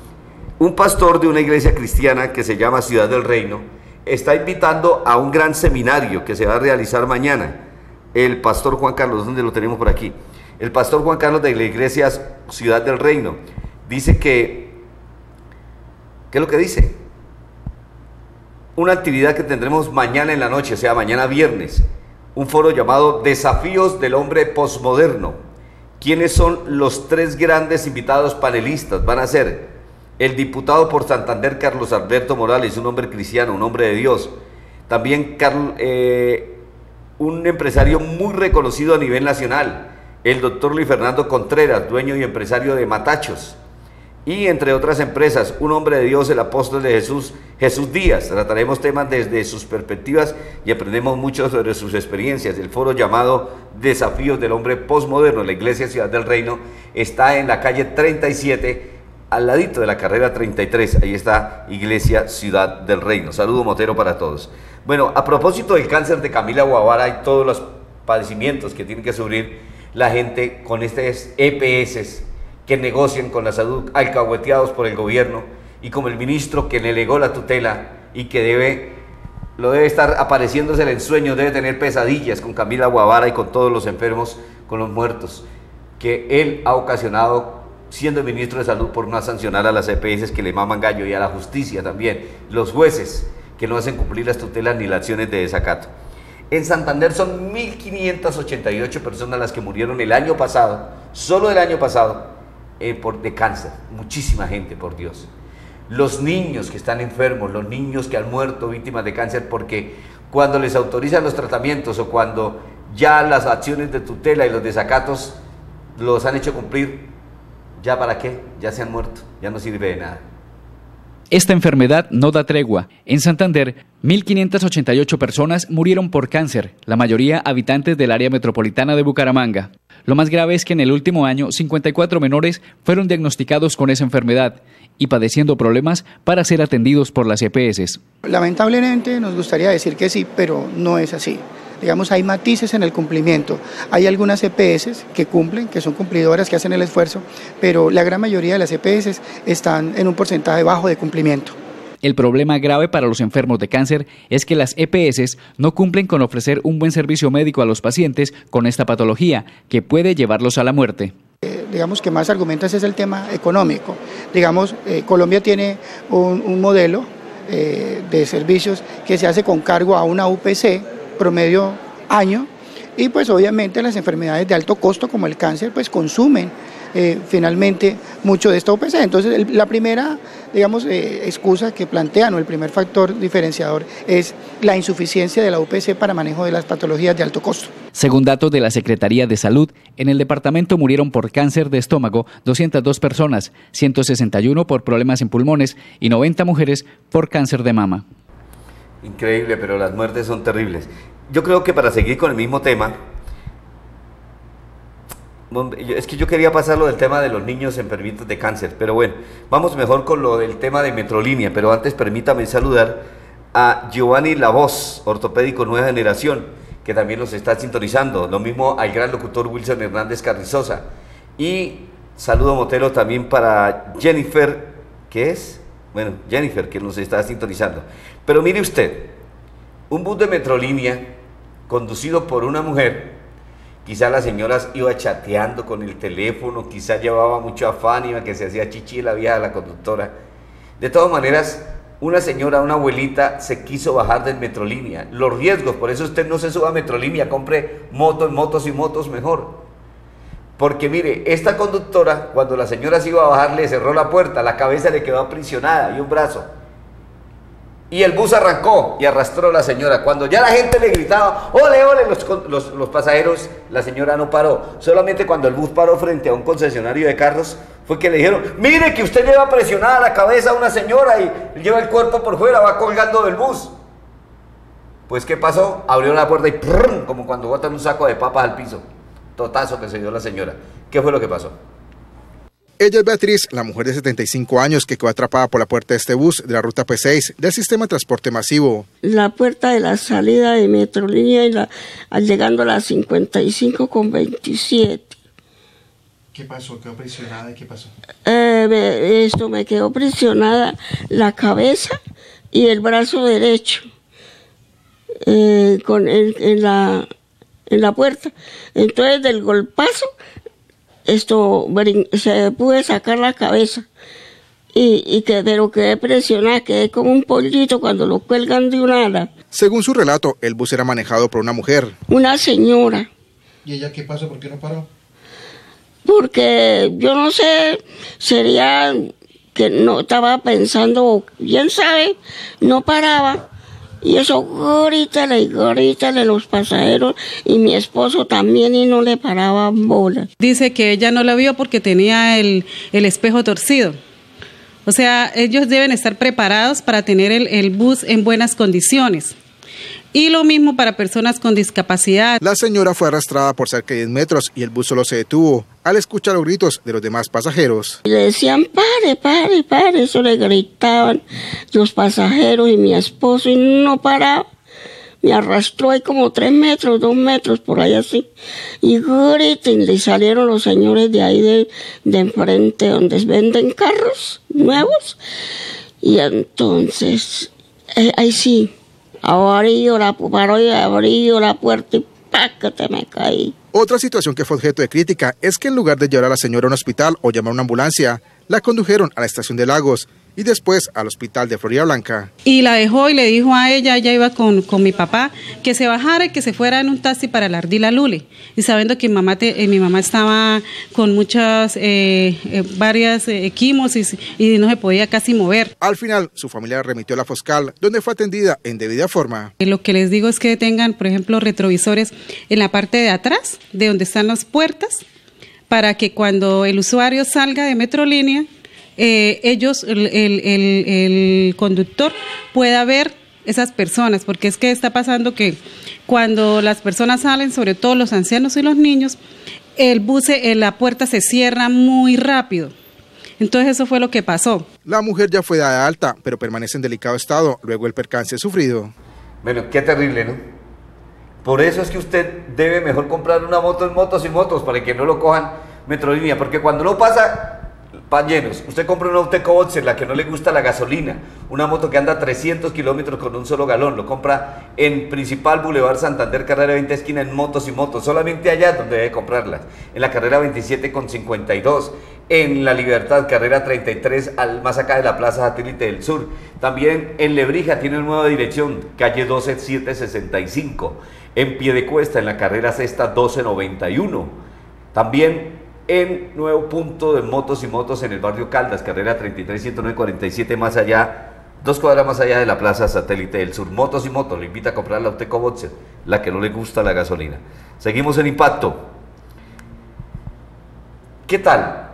un pastor de una iglesia cristiana que se llama Ciudad del Reino está invitando a un gran seminario que se va a realizar mañana. El pastor Juan Carlos, ¿dónde lo tenemos por aquí? El pastor Juan Carlos de la iglesia Ciudad del Reino dice que, ¿qué es lo que dice? Una actividad que tendremos mañana en la noche, o sea, mañana viernes, un foro llamado Desafíos del Hombre Postmoderno. ¿Quiénes son los tres grandes invitados panelistas? Van a ser el diputado por Santander, Carlos Alberto Morales, un hombre cristiano, un hombre de Dios. También Carl, eh, un empresario muy reconocido a nivel nacional, el doctor Luis Fernando Contreras, dueño y empresario de Matachos. Y entre otras empresas, un hombre de Dios, el apóstol de Jesús, Jesús Díaz. Trataremos temas desde sus perspectivas y aprendemos mucho sobre sus experiencias. El foro llamado Desafíos del Hombre Postmoderno, la Iglesia Ciudad del Reino, está en la calle treinta y siete, al ladito de la carrera treinta y tres. Ahí está Iglesia Ciudad del Reino. Saludo Motero para todos. Bueno, a propósito del cáncer de Camila Guevara y todos los padecimientos que tiene que sufrir la gente con estos E P S que negocian con la salud, alcahueteados por el gobierno, y como el ministro que le legó la tutela y que debe, lo debe estar apareciéndose en sueños, debe tener pesadillas con Camila Guevara y con todos los enfermos, con los muertos, que él ha ocasionado siendo ministro de salud por no sancionar a las E P S que le maman gallo, y a la justicia también, los jueces que no hacen cumplir las tutelas ni las acciones de desacato. En Santander son mil quinientas ochenta y ocho personas las que murieron el año pasado, solo el año pasado, eh, por, de cáncer. Muchísima gente, por Dios. Los niños que están enfermos, los niños que han muerto víctimas de cáncer, porque cuando les autorizan los tratamientos o cuando ya las acciones de tutela y los desacatos los han hecho cumplir, ¿ya para qué? Ya se han muerto, ya no sirve de nada. Esta enfermedad no da tregua. En Santander, mil quinientas ochenta y ocho personas murieron por cáncer, la mayoría habitantes del área metropolitana de Bucaramanga. Lo más grave es que en el último año, cincuenta y cuatro menores fueron diagnosticados con esa enfermedad y padeciendo problemas para ser atendidos por las E P S. Lamentablemente nos gustaría decir que sí, pero no es así. digamos, hay matices en el cumplimiento. Hay algunas E P S que cumplen, que son cumplidoras, que hacen el esfuerzo, pero la gran mayoría de las E P S están en un porcentaje bajo de cumplimiento. El problema grave para los enfermos de cáncer es que las E P S no cumplen con ofrecer un buen servicio médico a los pacientes con esta patología, que puede llevarlos a la muerte. Eh, digamos que más argumentas es el tema económico. Digamos, eh, Colombia tiene un, un modelo eh, de servicios que se hace con cargo a una U P C promedio año, y pues obviamente las enfermedades de alto costo como el cáncer pues consumen Eh, finalmente mucho de esta U P C. Entonces el, la primera, digamos, eh, excusa que plantean, o el primer factor diferenciador, es la insuficiencia de la U P C para manejo de las patologías de alto costo. Según datos de la Secretaría de Salud, en el departamento murieron por cáncer de estómago doscientas dos personas, ciento sesenta y uno por problemas en pulmones y noventa mujeres por cáncer de mama. Increíble, pero las muertes son terribles. Yo creo que para seguir con el mismo tema, es que yo quería pasar lo del tema de los niños enfermitos de cáncer, pero bueno, vamos mejor con lo del tema de Metrolínea, pero antes permítame saludar a Giovanni Lavoz, ortopédico Nueva Generación, que también nos está sintonizando, lo mismo al gran locutor Wilson Hernández Carrizosa, y saludo motero también para Jennifer, ¿qué es? Bueno, Jennifer, que nos está sintonizando. Pero mire usted, un bus de Metrolínea conducido por una mujer. Quizá la señora iba chateando con el teléfono, quizá llevaba mucho afán, iba que se hacía chichi la vieja, la conductora. De todas maneras, una señora, una abuelita, se quiso bajar del Metrolínea. Los riesgos, por eso usted no se suba a Metrolínea, compre motos, motos y motos mejor. Porque mire, esta conductora, cuando la señora se iba a bajar, le cerró la puerta, la cabeza le quedó aprisionada y un brazo. Y el bus arrancó y arrastró a la señora. Cuando ya la gente le gritaba, ole, ole, los, los, los pasajeros, la señora no paró. Solamente cuando el bus paró frente a un concesionario de carros, fue que le dijeron, mire que usted lleva presionada la cabeza a una señora y lleva el cuerpo por fuera, va colgando del bus. Pues ¿qué pasó? Abrió la puerta y ¡prrr! Como cuando botan un saco de papas al piso. Totazo que se dio la señora. ¿Qué fue lo que pasó? Ella es Beatriz, la mujer de setenta y cinco años que quedó atrapada por la puerta de este bus de la ruta P seis del sistema de transporte masivo. La puerta de la salida de Metrolínea y la, al llegando a las cincuenta y cinco con veintisiete. ¿Qué pasó? ¿Quedó presionada y qué pasó? Eh, me, esto me quedó presionada la cabeza y el brazo derecho eh, con, en, en, la, en la puerta. Entonces del golpazo esto se pude sacar la cabeza y, y que pero quedé presionada, quedé como un pollito cuando lo cuelgan de un ala. Según su relato, el bus era manejado por una mujer. Una señora. ¿Y ella qué pasó? ¿Por qué no paró? Porque yo no sé, sería que no estaba pensando, bien sabe, no paraba. Y eso, grítale y grítale los pasajeros y mi esposo también y no le paraban bola. Dice que ella no la vio porque tenía el, el espejo torcido. O sea, ellos deben estar preparados para tener el, el bus en buenas condiciones. Y lo mismo para personas con discapacidad. La señora fue arrastrada por cerca de diez metros y el bus solo se detuvo al escuchar los gritos de los demás pasajeros. Le decían, pare, pare, pare, eso le gritaban los pasajeros y mi esposo y no paraba. Me arrastró ahí como tres metros, dos metros, por ahí así. Y griten, y salieron los señores de ahí de, de enfrente donde venden carros nuevos. Y entonces, eh, ahí sí. Abrí la, paró y abrí la puerta y ¡pácate! Me caí. Otra situación que fue objeto de crítica es que en lugar de llevar a la señora a un hospital o llamar a una ambulancia, la condujeron a la estación de Lagos y después al hospital de Florida Blanca. Y la dejó y le dijo a ella, ella iba con, con mi papá, que se bajara y que se fuera en un taxi para la Ardila Lule. Y sabiendo que mi mamá, te, eh, mi mamá estaba con muchas, eh, eh, varias eh, quimos y, y no se podía casi mover. Al final, su familia la remitió a la Foscal, donde fue atendida en debida forma. Eh, lo que les digo es que tengan, por ejemplo, retrovisores en la parte de atrás, de donde están las puertas, para que cuando el usuario salga de Metrolínea, Eh, ellos, el, el, el, el conductor pueda ver esas personas, porque es que está pasando que cuando las personas salen, sobre todo los ancianos y los niños, el bus, eh, la puerta se cierra muy rápido. Entonces eso fue lo que pasó. La mujer ya fue dada de alta, pero permanece en delicado estado luego del percance sufrido. Bueno, qué terrible, ¿no? Por eso es que usted debe mejor comprar una moto en Motos y Motos para que no lo cojan Metrolínea, porque cuando no pasa, van llenos. Usted compra una Auteco Boxer, la que no le gusta la gasolina, una moto que anda trescientos kilómetros con un solo galón, lo compra en Principal Boulevard Santander, carrera veinte esquina en Motos y Motos, solamente allá es donde debe comprarlas, en la carrera veintisiete con cincuenta y dos, en La Libertad, carrera treinta y tres, al, más acá de la Plaza Satélite del Sur. También en Lebrija tiene una nueva dirección, calle doce setecientos sesenta y cinco, en Piedecuesta, en la carrera sexta doce noventa y uno, también en nuevo punto de Motos y Motos en el barrio Caldas, carrera treinta y tres, ciento nueve, cuarenta y siete, más allá, dos cuadras más allá de la Plaza Satélite del Sur. Motos y Motos, le invita a comprar la Auteco Boxer, la que no le gusta la gasolina. Seguimos en Impacto. ¿Qué tal?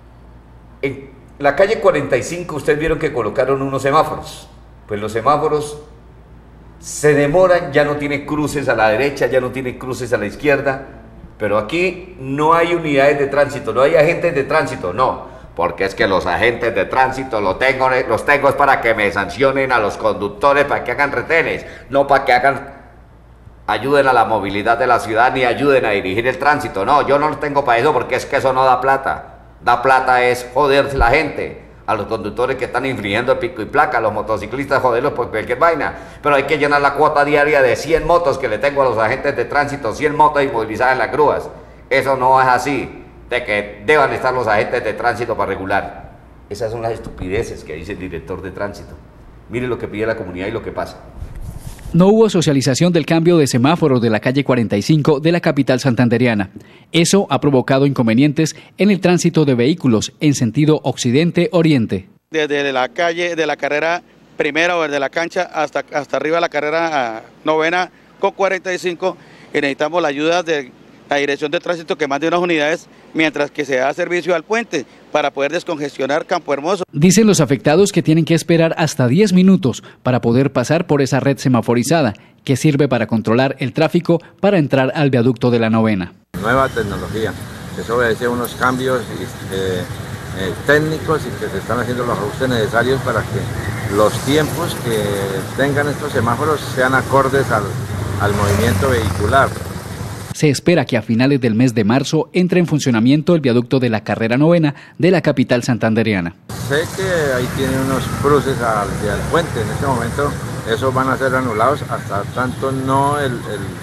En la calle cuarenta y cinco ustedes vieron que colocaron unos semáforos. Pues los semáforos se demoran, ya no tiene cruces a la derecha, ya no tiene cruces a la izquierda. Pero aquí no hay unidades de tránsito, no hay agentes de tránsito, no. Porque es que los agentes de tránsito los tengo, los tengo es para que me sancionen a los conductores, para que hagan retenes, no para que hagan, ayuden a la movilidad de la ciudad ni ayuden a dirigir el tránsito. No, yo no los tengo para eso porque es que eso no da plata. Da plata es joder la gente, a los conductores que están infringiendo el pico y placa, a los motociclistas joderlos por cualquier vaina, pero hay que llenar la cuota diaria de cien motos que le tengo a los agentes de tránsito, cien motos inmovilizadas en las grúas. Eso no es así, de que deban estar los agentes de tránsito para regular. Esas son las estupideces que dice el director de tránsito. Mire lo que pide la comunidad y lo que pasa. No hubo socialización del cambio de semáforos de la calle cuarenta y cinco de la capital santandereana. Eso ha provocado inconvenientes en el tránsito de vehículos en sentido occidente-oriente. Desde la calle de la carrera primera o desde la cancha hasta, hasta arriba de la carrera novena con cuarenta y cinco, y necesitamos la ayuda de la Dirección de Tránsito que mande unas unidades mientras que se da servicio al puente para poder descongestionar Campo Hermoso. Dicen los afectados que tienen que esperar hasta diez minutos para poder pasar por esa red semaforizada que sirve para controlar el tráfico para entrar al viaducto de la novena. Nueva tecnología, eso obedece a unos cambios eh, eh, técnicos y que se están haciendo los ajustes necesarios para que los tiempos que tengan estos semáforos sean acordes al, al movimiento vehicular. Se espera que a finales del mes de marzo entre en funcionamiento el viaducto de la carrera novena de la capital santandereana. Sé que ahí tiene unos cruces hacia el puente, en este momento esos van a ser anulados hasta tanto no el, el,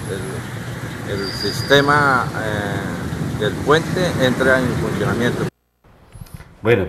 el, el sistema eh, del puente entre en funcionamiento. Bueno,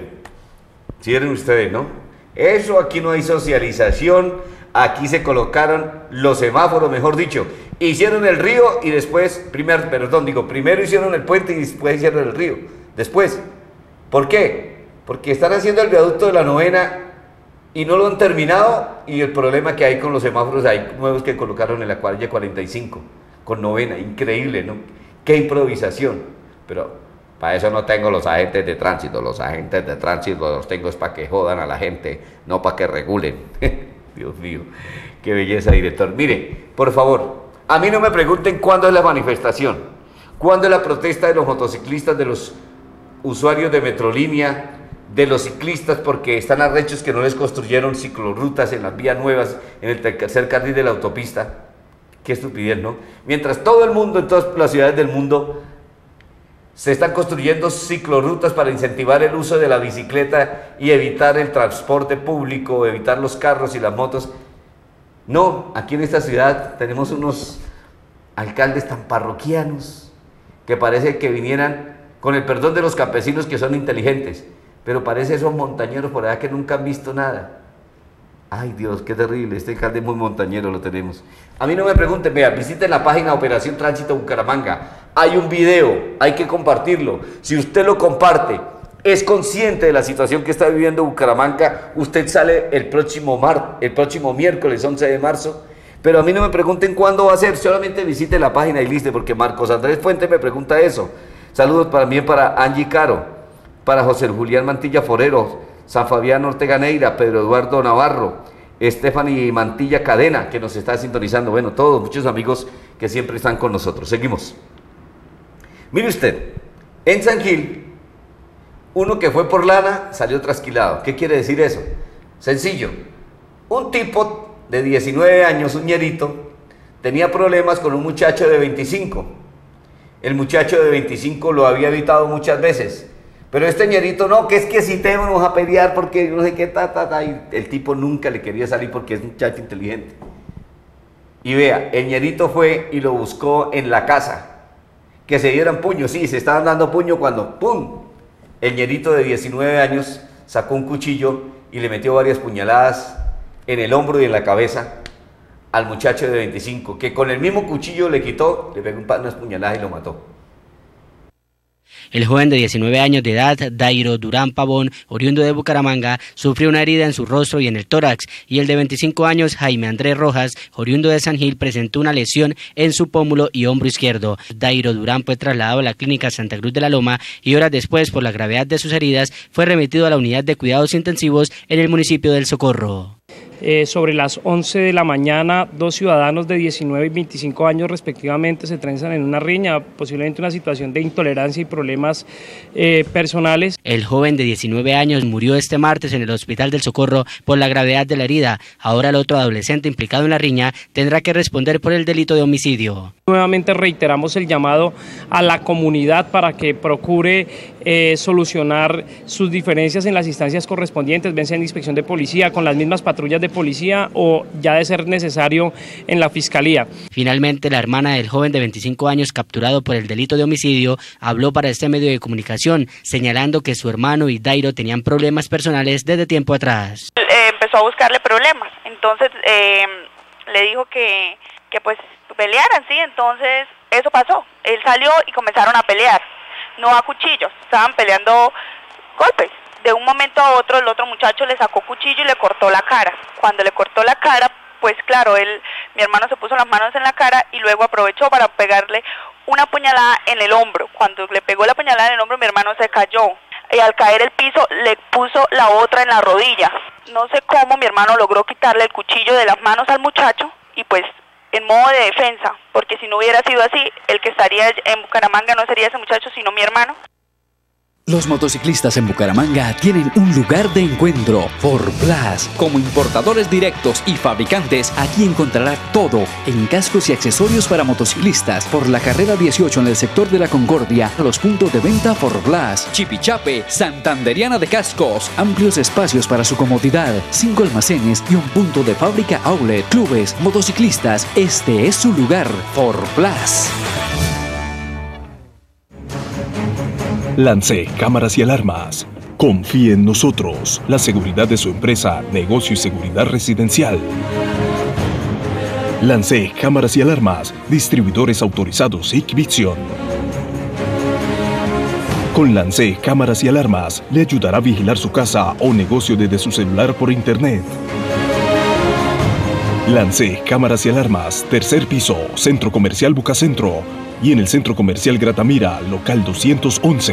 si eran ustedes, ¿no? Eso aquí no hay socialización, aquí se colocaron los semáforos, mejor dicho. Hicieron el río y después, primer, perdón, digo, primero hicieron el puente y después hicieron el río. Después, ¿por qué? Porque están haciendo el viaducto de la novena y no lo han terminado, y el problema que hay con los semáforos hay nuevos que colocaron en la calle cuarenta y cinco, con novena, increíble, ¿no? Qué improvisación, pero para eso no tengo los agentes de tránsito, los agentes de tránsito los tengo es para que jodan a la gente, no para que regulen. Dios mío, qué belleza, director. Mire, por favor, a mí no me pregunten cuándo es la manifestación, cuándo es la protesta de los motociclistas, de los usuarios de Metrolínea, de los ciclistas, porque están arrechos que no les construyeron ciclorrutas en las vías nuevas, en el tercer carril de la autopista. Qué estupidez, ¿no? Mientras todo el mundo, en todas las ciudades del mundo, se están construyendo ciclorrutas para incentivar el uso de la bicicleta y evitar el transporte público, evitar los carros y las motos. No, aquí en esta ciudad tenemos unos alcaldes tan parroquianos que parece que vinieran, con el perdón de los campesinos que son inteligentes, pero parece esos montañeros por allá que nunca han visto nada. Ay Dios, qué terrible, este alcalde es muy montañero, lo tenemos. A mí no me pregunten, vea, visiten la página Operación Tránsito Bucaramanga, hay un video, hay que compartirlo. Si usted lo comparte, es consciente de la situación que está viviendo Bucaramanga, usted sale el próximo, mar, el próximo miércoles once de marzo, pero a mí no me pregunten cuándo va a ser, solamente visite la página y listo, porque Marcos Andrés Fuentes me pregunta eso. Saludos también para Angie Caro, para José Julián Mantilla Forero, San Fabián Ortega Neira, Pedro Eduardo Navarro, Stephanie Mantilla Cadena, que nos está sintonizando, bueno, todos, muchos amigos que siempre están con nosotros. Seguimos. Mire usted, en San Gil, uno que fue por lana salió trasquilado. ¿Qué quiere decir eso? Sencillo, un tipo de diecinueve años, un ñerito, tenía problemas con un muchacho de veinticinco. El muchacho de veinticinco lo había evitado muchas veces, pero este ñerito no, que es que si te vamos a pelear porque no sé qué, ta, ta, ta, y el tipo nunca le quería salir porque es un muchacho inteligente. Y vea, el ñerito fue y lo buscó en la casa, que se dieran puños, sí, se estaban dando puño cuando, ¡pum!, el ñerito de diecinueve años sacó un cuchillo y le metió varias puñaladas en el hombro y en la cabeza al muchacho de veinticinco, que con el mismo cuchillo le quitó, le pegó unas puñaladas y lo mató. El joven de diecinueve años de edad, Dairo Durán Pavón, oriundo de Bucaramanga, sufrió una herida en su rostro y en el tórax, y el de veinticinco años, Jaime Andrés Rojas, oriundo de San Gil, presentó una lesión en su pómulo y hombro izquierdo. Dairo Durán fue trasladado a la clínica Santa Cruz de la Loma y horas después, por la gravedad de sus heridas, fue remitido a la unidad de cuidados intensivos en el municipio del Socorro. Eh, sobre las once de la mañana, dos ciudadanos de diecinueve y veinticinco años respectivamente se trenzan en una riña, posiblemente una situación de intolerancia y problemas eh, personales. El joven de diecinueve años murió este martes en el Hospital del Socorro por la gravedad de la herida. Ahora el otro adolescente implicado en la riña tendrá que responder por el delito de homicidio. Nuevamente reiteramos el llamado a la comunidad para que procure eh, solucionar sus diferencias en las instancias correspondientes, bien sea en inspección de policía, con las mismas patrullas de policía o ya de ser necesario en la fiscalía. Finalmente, la hermana del joven de veinticinco años capturado por el delito de homicidio habló para este medio de comunicación, señalando que su hermano y Dairo tenían problemas personales desde tiempo atrás. Eh, empezó a buscarle problemas, entonces eh, le dijo que, que pues pelearan, sí, entonces eso pasó, él salió y comenzaron a pelear, no a cuchillos, estaban peleando golpes. De un momento a otro el otro muchacho le sacó cuchillo y le cortó la cara. Cuando le cortó la cara, pues claro, él, mi hermano se puso las manos en la cara y luego aprovechó para pegarle una puñalada en el hombro. Cuando le pegó la puñalada en el hombro, mi hermano se cayó y al caer el piso le puso la otra en la rodilla. No sé cómo mi hermano logró quitarle el cuchillo de las manos al muchacho y pues en modo de defensa, porque si no hubiera sido así, el que estaría en Bucaramanga no sería ese muchacho, sino mi hermano. Los motociclistas en Bucaramanga tienen un lugar de encuentro, Forplas. Como importadores directos y fabricantes, aquí encontrará todo en cascos y accesorios para motociclistas. Por la carrera dieciocho en el sector de la Concordia, a los puntos de venta Forplas, Chipichape, Santanderiana de Cascos. Amplios espacios para su comodidad, cinco almacenes y un punto de fábrica outlet. Clubes, motociclistas, este es su lugar, Forplas. Lance Cámaras y Alarmas. Confíe en nosotros. La seguridad de su empresa, negocio y seguridad residencial. Lance Cámaras y Alarmas. Distribuidores autorizados Hikvision. Con Lance Cámaras y Alarmas le ayudará a vigilar su casa o negocio desde su celular por internet. Lance Cámaras y Alarmas. Tercer piso, Centro Comercial Bucacentro. Y en el Centro Comercial Gratamira, local doscientos once.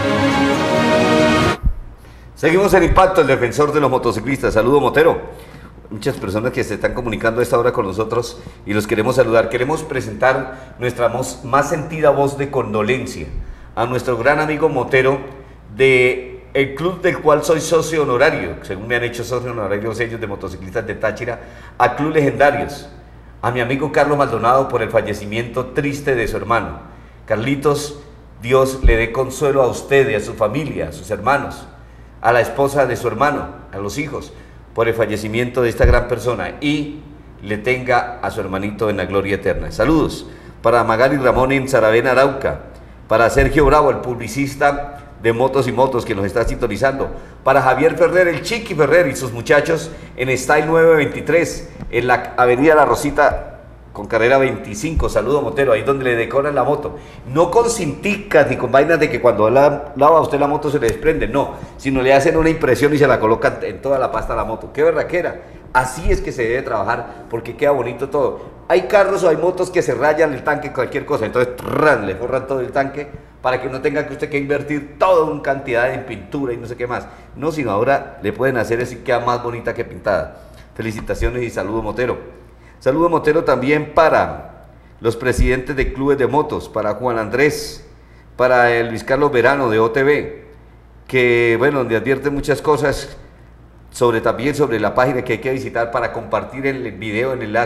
Seguimos en Impacto, el defensor de los motociclistas. Saludo, Motero. Muchas personas que se están comunicando a esta hora con nosotros y los queremos saludar. Queremos presentar nuestra más sentida voz de condolencia a nuestro gran amigo Motero de el club del cual soy socio honorario, según me han hecho socio honorario ellos de motociclistas de Táchira, a Club Legendarios. A mi amigo Carlos Maldonado por el fallecimiento triste de su hermano. Carlitos, Dios le dé consuelo a usted y a su familia, a sus hermanos, a la esposa de su hermano, a los hijos, por el fallecimiento de esta gran persona y le tenga a su hermanito en la gloria eterna. Saludos para Magali Ramón en Saravena, Arauca, para Sergio Bravo, el publicista de Motos y Motos que nos está sintonizando, para Javier Ferrer, el Chiqui Ferrer y sus muchachos en Style nueve veintitrés, en la avenida La Rosita con carrera veinticinco, saludo Motero, ahí donde le decoran la moto, no con cinticas ni con vainas de que cuando la, lava usted la moto se le desprende, no, sino le hacen una impresión y se la colocan en toda la pasta a la moto, qué berraquera, así es que se debe trabajar, porque queda bonito todo. Hay carros o hay motos que se rayan el tanque, cualquier cosa, entonces trrr, le forran todo el tanque, para que no tenga que usted que invertir toda una cantidad en pintura y no sé qué más. No, sino ahora le pueden hacer así, queda más bonita que pintada. Felicitaciones y saludo Motero. Saludo Motero también para los presidentes de clubes de motos, para Juan Andrés, para el Luis Carlos Verano de O T V, que bueno, donde advierte muchas cosas, sobre también sobre la página que hay que visitar para compartir el video, el enlace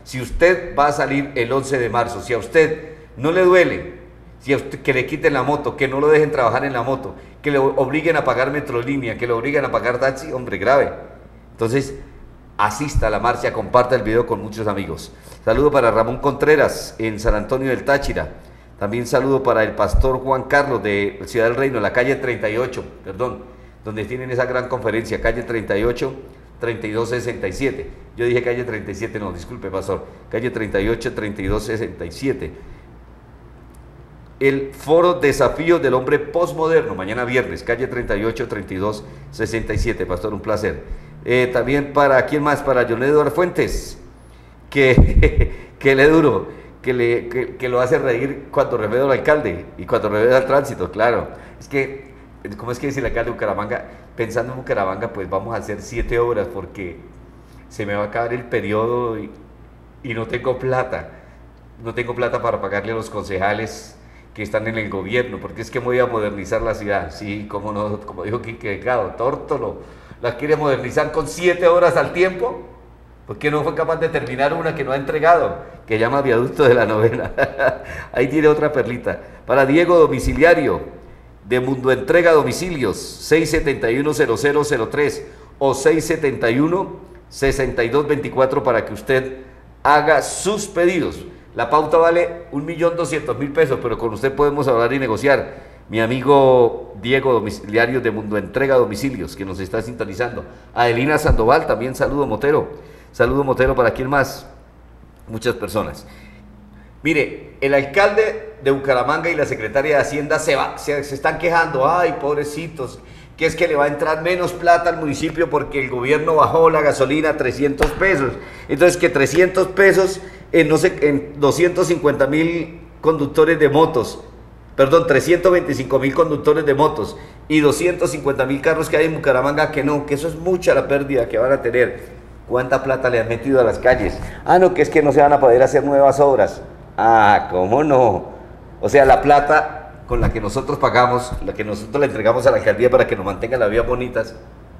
Si usted va a salir el once de marzo, si a usted no le duele, si a usted, que le quiten la moto, que no lo dejen trabajar en la moto, que le obliguen a pagar Metrolínea, que le obliguen a pagar taxi, hombre, grave. Entonces, asista a la marcha, comparta el video con muchos amigos. Saludo para Ramón Contreras en San Antonio del Táchira. También saludo para el pastor Juan Carlos de Ciudad del Reino, la calle treinta y ocho, perdón, donde tienen esa gran conferencia, calle treinta y ocho, treinta y dos sesenta y siete. Yo dije calle treinta y siete, no, disculpe, pastor. Calle treinta y ocho, treinta y dos sesenta y siete. El Foro Desafíos del Hombre Postmoderno, mañana viernes, calle treinta y ocho, treinta y dos sesenta y siete. Pastor, un placer. Eh, también para, ¿quién más? Para John Eduardo Fuentes, que, que le duro, que, le, que, que lo hace reír cuando remedio al alcalde y cuando remedio al tránsito, claro. Es que, ¿cómo es que dice el alcalde de Bucaramanga? Pensando en Bucaramanga, pues vamos a hacer siete horas porque se me va a acabar el periodo y, y no tengo plata. No tengo plata para pagarle a los concejales que están en el gobierno, porque es que voy a modernizar la ciudad. Sí, como no, como dijo Quique Delgado, Tórtolo, la quiere modernizar con siete horas al tiempo, porque no fue capaz de terminar una que no ha entregado, que llama Viaducto de la Novena. Ahí tiene otra perlita. Para Diego Domiciliario, de Mundo Entrega Domicilios, seis siete uno, cero cero cero tres o seis siete uno, seis dos dos cuatro para que usted haga sus pedidos. La pauta vale un millón doscientos mil pesos, pero con usted podemos hablar y negociar. Mi amigo Diego Domiciliario de Mundo Entrega Domicilios, que nos está sintonizando. Adelina Sandoval, también saludo Motero. Saludo Motero, ¿para quién más? Muchas personas. Mire, el alcalde de Bucaramanga y la secretaria de Hacienda se, va, se, se están quejando. Ay, pobrecitos, que es que le va a entrar menos plata al municipio porque el gobierno bajó la gasolina a trescientos pesos. Entonces, que trescientos pesos en, no sé, en doscientos cincuenta mil conductores de motos, perdón, trescientos veinticinco mil conductores de motos y doscientos cincuenta mil carros que hay en Bucaramanga, que no, que eso es mucha la pérdida que van a tener. ¿Cuánta plata le han metido a las calles? Ah, no, que es que no se van a poder hacer nuevas obras. Ah, ¿cómo no? O sea, la plata con la que nosotros pagamos, la que nosotros le entregamos a la alcaldía para que nos mantengan las vías bonitas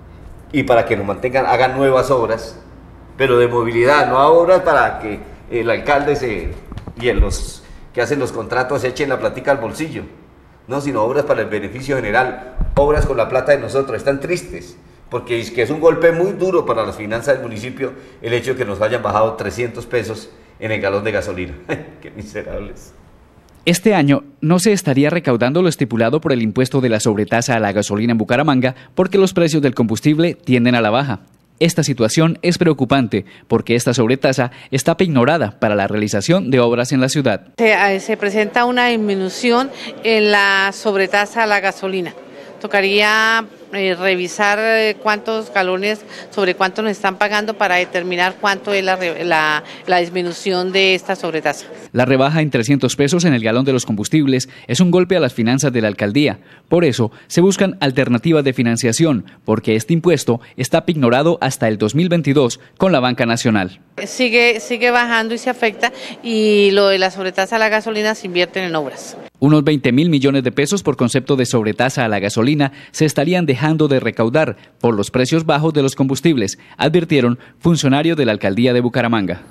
y para que nos mantengan, hagan nuevas obras, pero de movilidad, no obras para que el alcalde se, y los que hacen los contratos echen la platica al bolsillo, no, sino obras para el beneficio general, obras con la plata de nosotros. Están tristes, porque es que es un golpe muy duro para las finanzas del municipio el hecho de que nos hayan bajado trescientos pesos en el galón de gasolina. ¡Qué miserables! Este año no se estaría recaudando lo estipulado por el impuesto de la sobretasa a la gasolina en Bucaramanga porque los precios del combustible tienden a la baja. Esta situación es preocupante porque esta sobretasa está ignorada para la realización de obras en la ciudad. Se, se presenta una disminución en la sobretasa a la gasolina. Tocaría eh, revisar eh, cuántos galones, sobre cuánto nos están pagando para determinar cuánto es la, la, la disminución de esta sobretasa. La rebaja en trescientos pesos en el galón de los combustibles es un golpe a las finanzas de la alcaldía. Por eso se buscan alternativas de financiación, porque este impuesto está ignorado hasta el dos mil veintidós con la banca nacional. Sigue, sigue bajando y se afecta, y lo de la sobretasa a la gasolina se invierten en obras. Unos veinte mil millones de pesos por concepto de sobretasa a la gasolina se estarían dejando de recaudar por los precios bajos de los combustibles, advirtieron funcionarios de la alcaldía de Bucaramanga.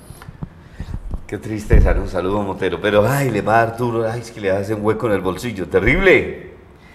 Qué tristeza, ¿no? Un saludo Motero, pero ay, le va a dar duro, ay, es que le hacen hueco en el bolsillo, terrible.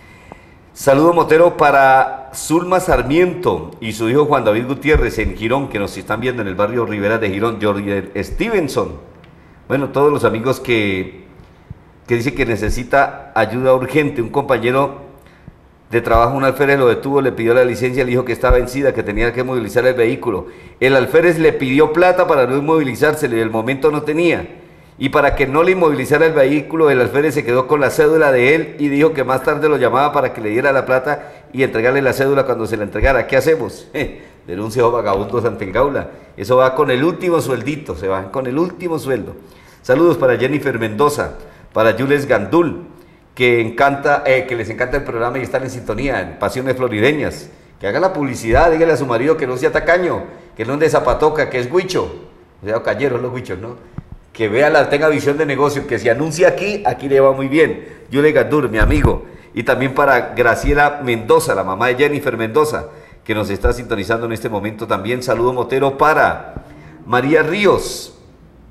Saludo Motero para Zulma Sarmiento y su hijo Juan David Gutiérrez en Girón, que nos están viendo en el barrio Rivera de Girón, Jorge Stevenson. Bueno, todos los amigos que, que dice que necesita ayuda urgente. Un compañero de trabajo, un alférez lo detuvo, le pidió la licencia, le dijo que estaba vencida, que tenía que movilizar el vehículo. El alférez le pidió plata para no inmovilizarse, en el momento no tenía. Y para que no le inmovilizara el vehículo, el alférez se quedó con la cédula de él y dijo que más tarde lo llamaba para que le diera la plata y entregarle la cédula cuando se la entregara. ¿Qué hacemos? Eh, denuncia a vagabundos ante el Gaula. Eso va con el último sueldito, se va con el último sueldo. Saludos para Jennifer Mendoza, para Jules Gandul, que, encanta, eh, que les encanta el programa y están en sintonía, en Pasiones Florideñas. Que haga la publicidad, dígale a su marido que no sea tacaño, que no es de Zapatoca, que es huicho. O sea, calleros los huichos, ¿no? Que vea, la, tenga visión de negocio, que se anuncie aquí, aquí le va muy bien. Jules Gandul, mi amigo. Y también para Graciela Mendoza, la mamá de Jennifer Mendoza, que nos está sintonizando en este momento también. Saludo Motero para María Ríos,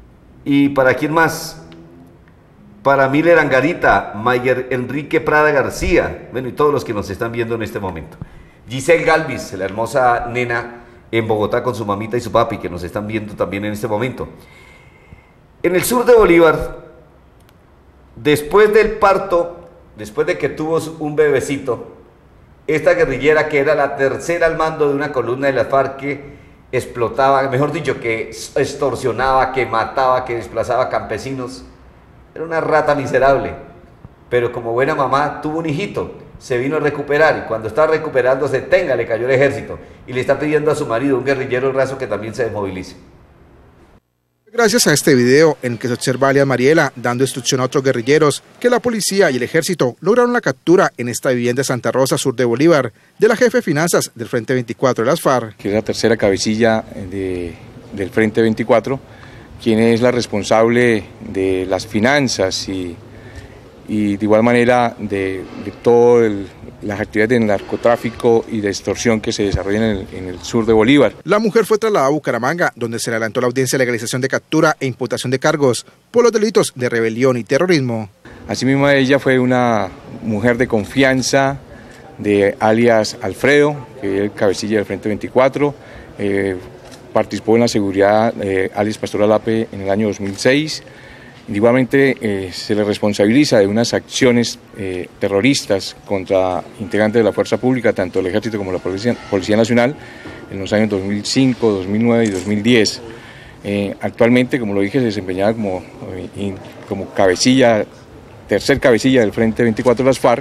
¿Y para quién más? Para Miller Angarita, Mayer Enrique Prada García, bueno, y todos los que nos están viendo en este momento. Giselle Galvis, la hermosa nena en Bogotá con su mamita y su papi, que nos están viendo también en este momento. En el sur de Bolívar, después del parto, después de que tuvo un bebecito, esta guerrillera, que era la tercera al mando de una columna de la FARC, que explotaba, mejor dicho, que extorsionaba, que mataba, que desplazaba campesinos, era una rata miserable, pero como buena mamá tuvo un hijito, se vino a recuperar, y cuando estaba recuperándose, tenga, le cayó el ejército, y le está pidiendo a su marido, un guerrillero raso, que también se desmovilice. Gracias a este video en que se observa a alias Mariela dando instrucción a otros guerrilleros, que la policía y el ejército lograron la captura en esta vivienda de Santa Rosa, sur de Bolívar, de la jefe de finanzas del Frente veinticuatro de las FARC. Que es la tercera cabecilla de, del Frente veinticuatro, quien es la responsable de las finanzas y, y de igual manera de, de todas las actividades de narcotráfico y de extorsión que se desarrollan en el, en el sur de Bolívar. La mujer fue trasladada a Bucaramanga, donde se le adelantó la audiencia de legalización de captura e imputación de cargos por los delitos de rebelión y terrorismo. Asimismo, ella fue una mujer de confianza de alias Alfredo, que es el cabecilla del Frente veinticuatro, eh, participó en la seguridad de alias Pastor Alape en el año dos mil seis. Igualmente eh, se le responsabiliza de unas acciones eh, terroristas contra integrantes de la fuerza pública, tanto el Ejército como la Policía, Policía Nacional, en los años dos mil cinco, dos mil nueve y dos mil diez. Eh, actualmente, como lo dije, se desempeñaba como, eh, como cabecilla, tercer cabecilla del Frente veinticuatro de las FARC,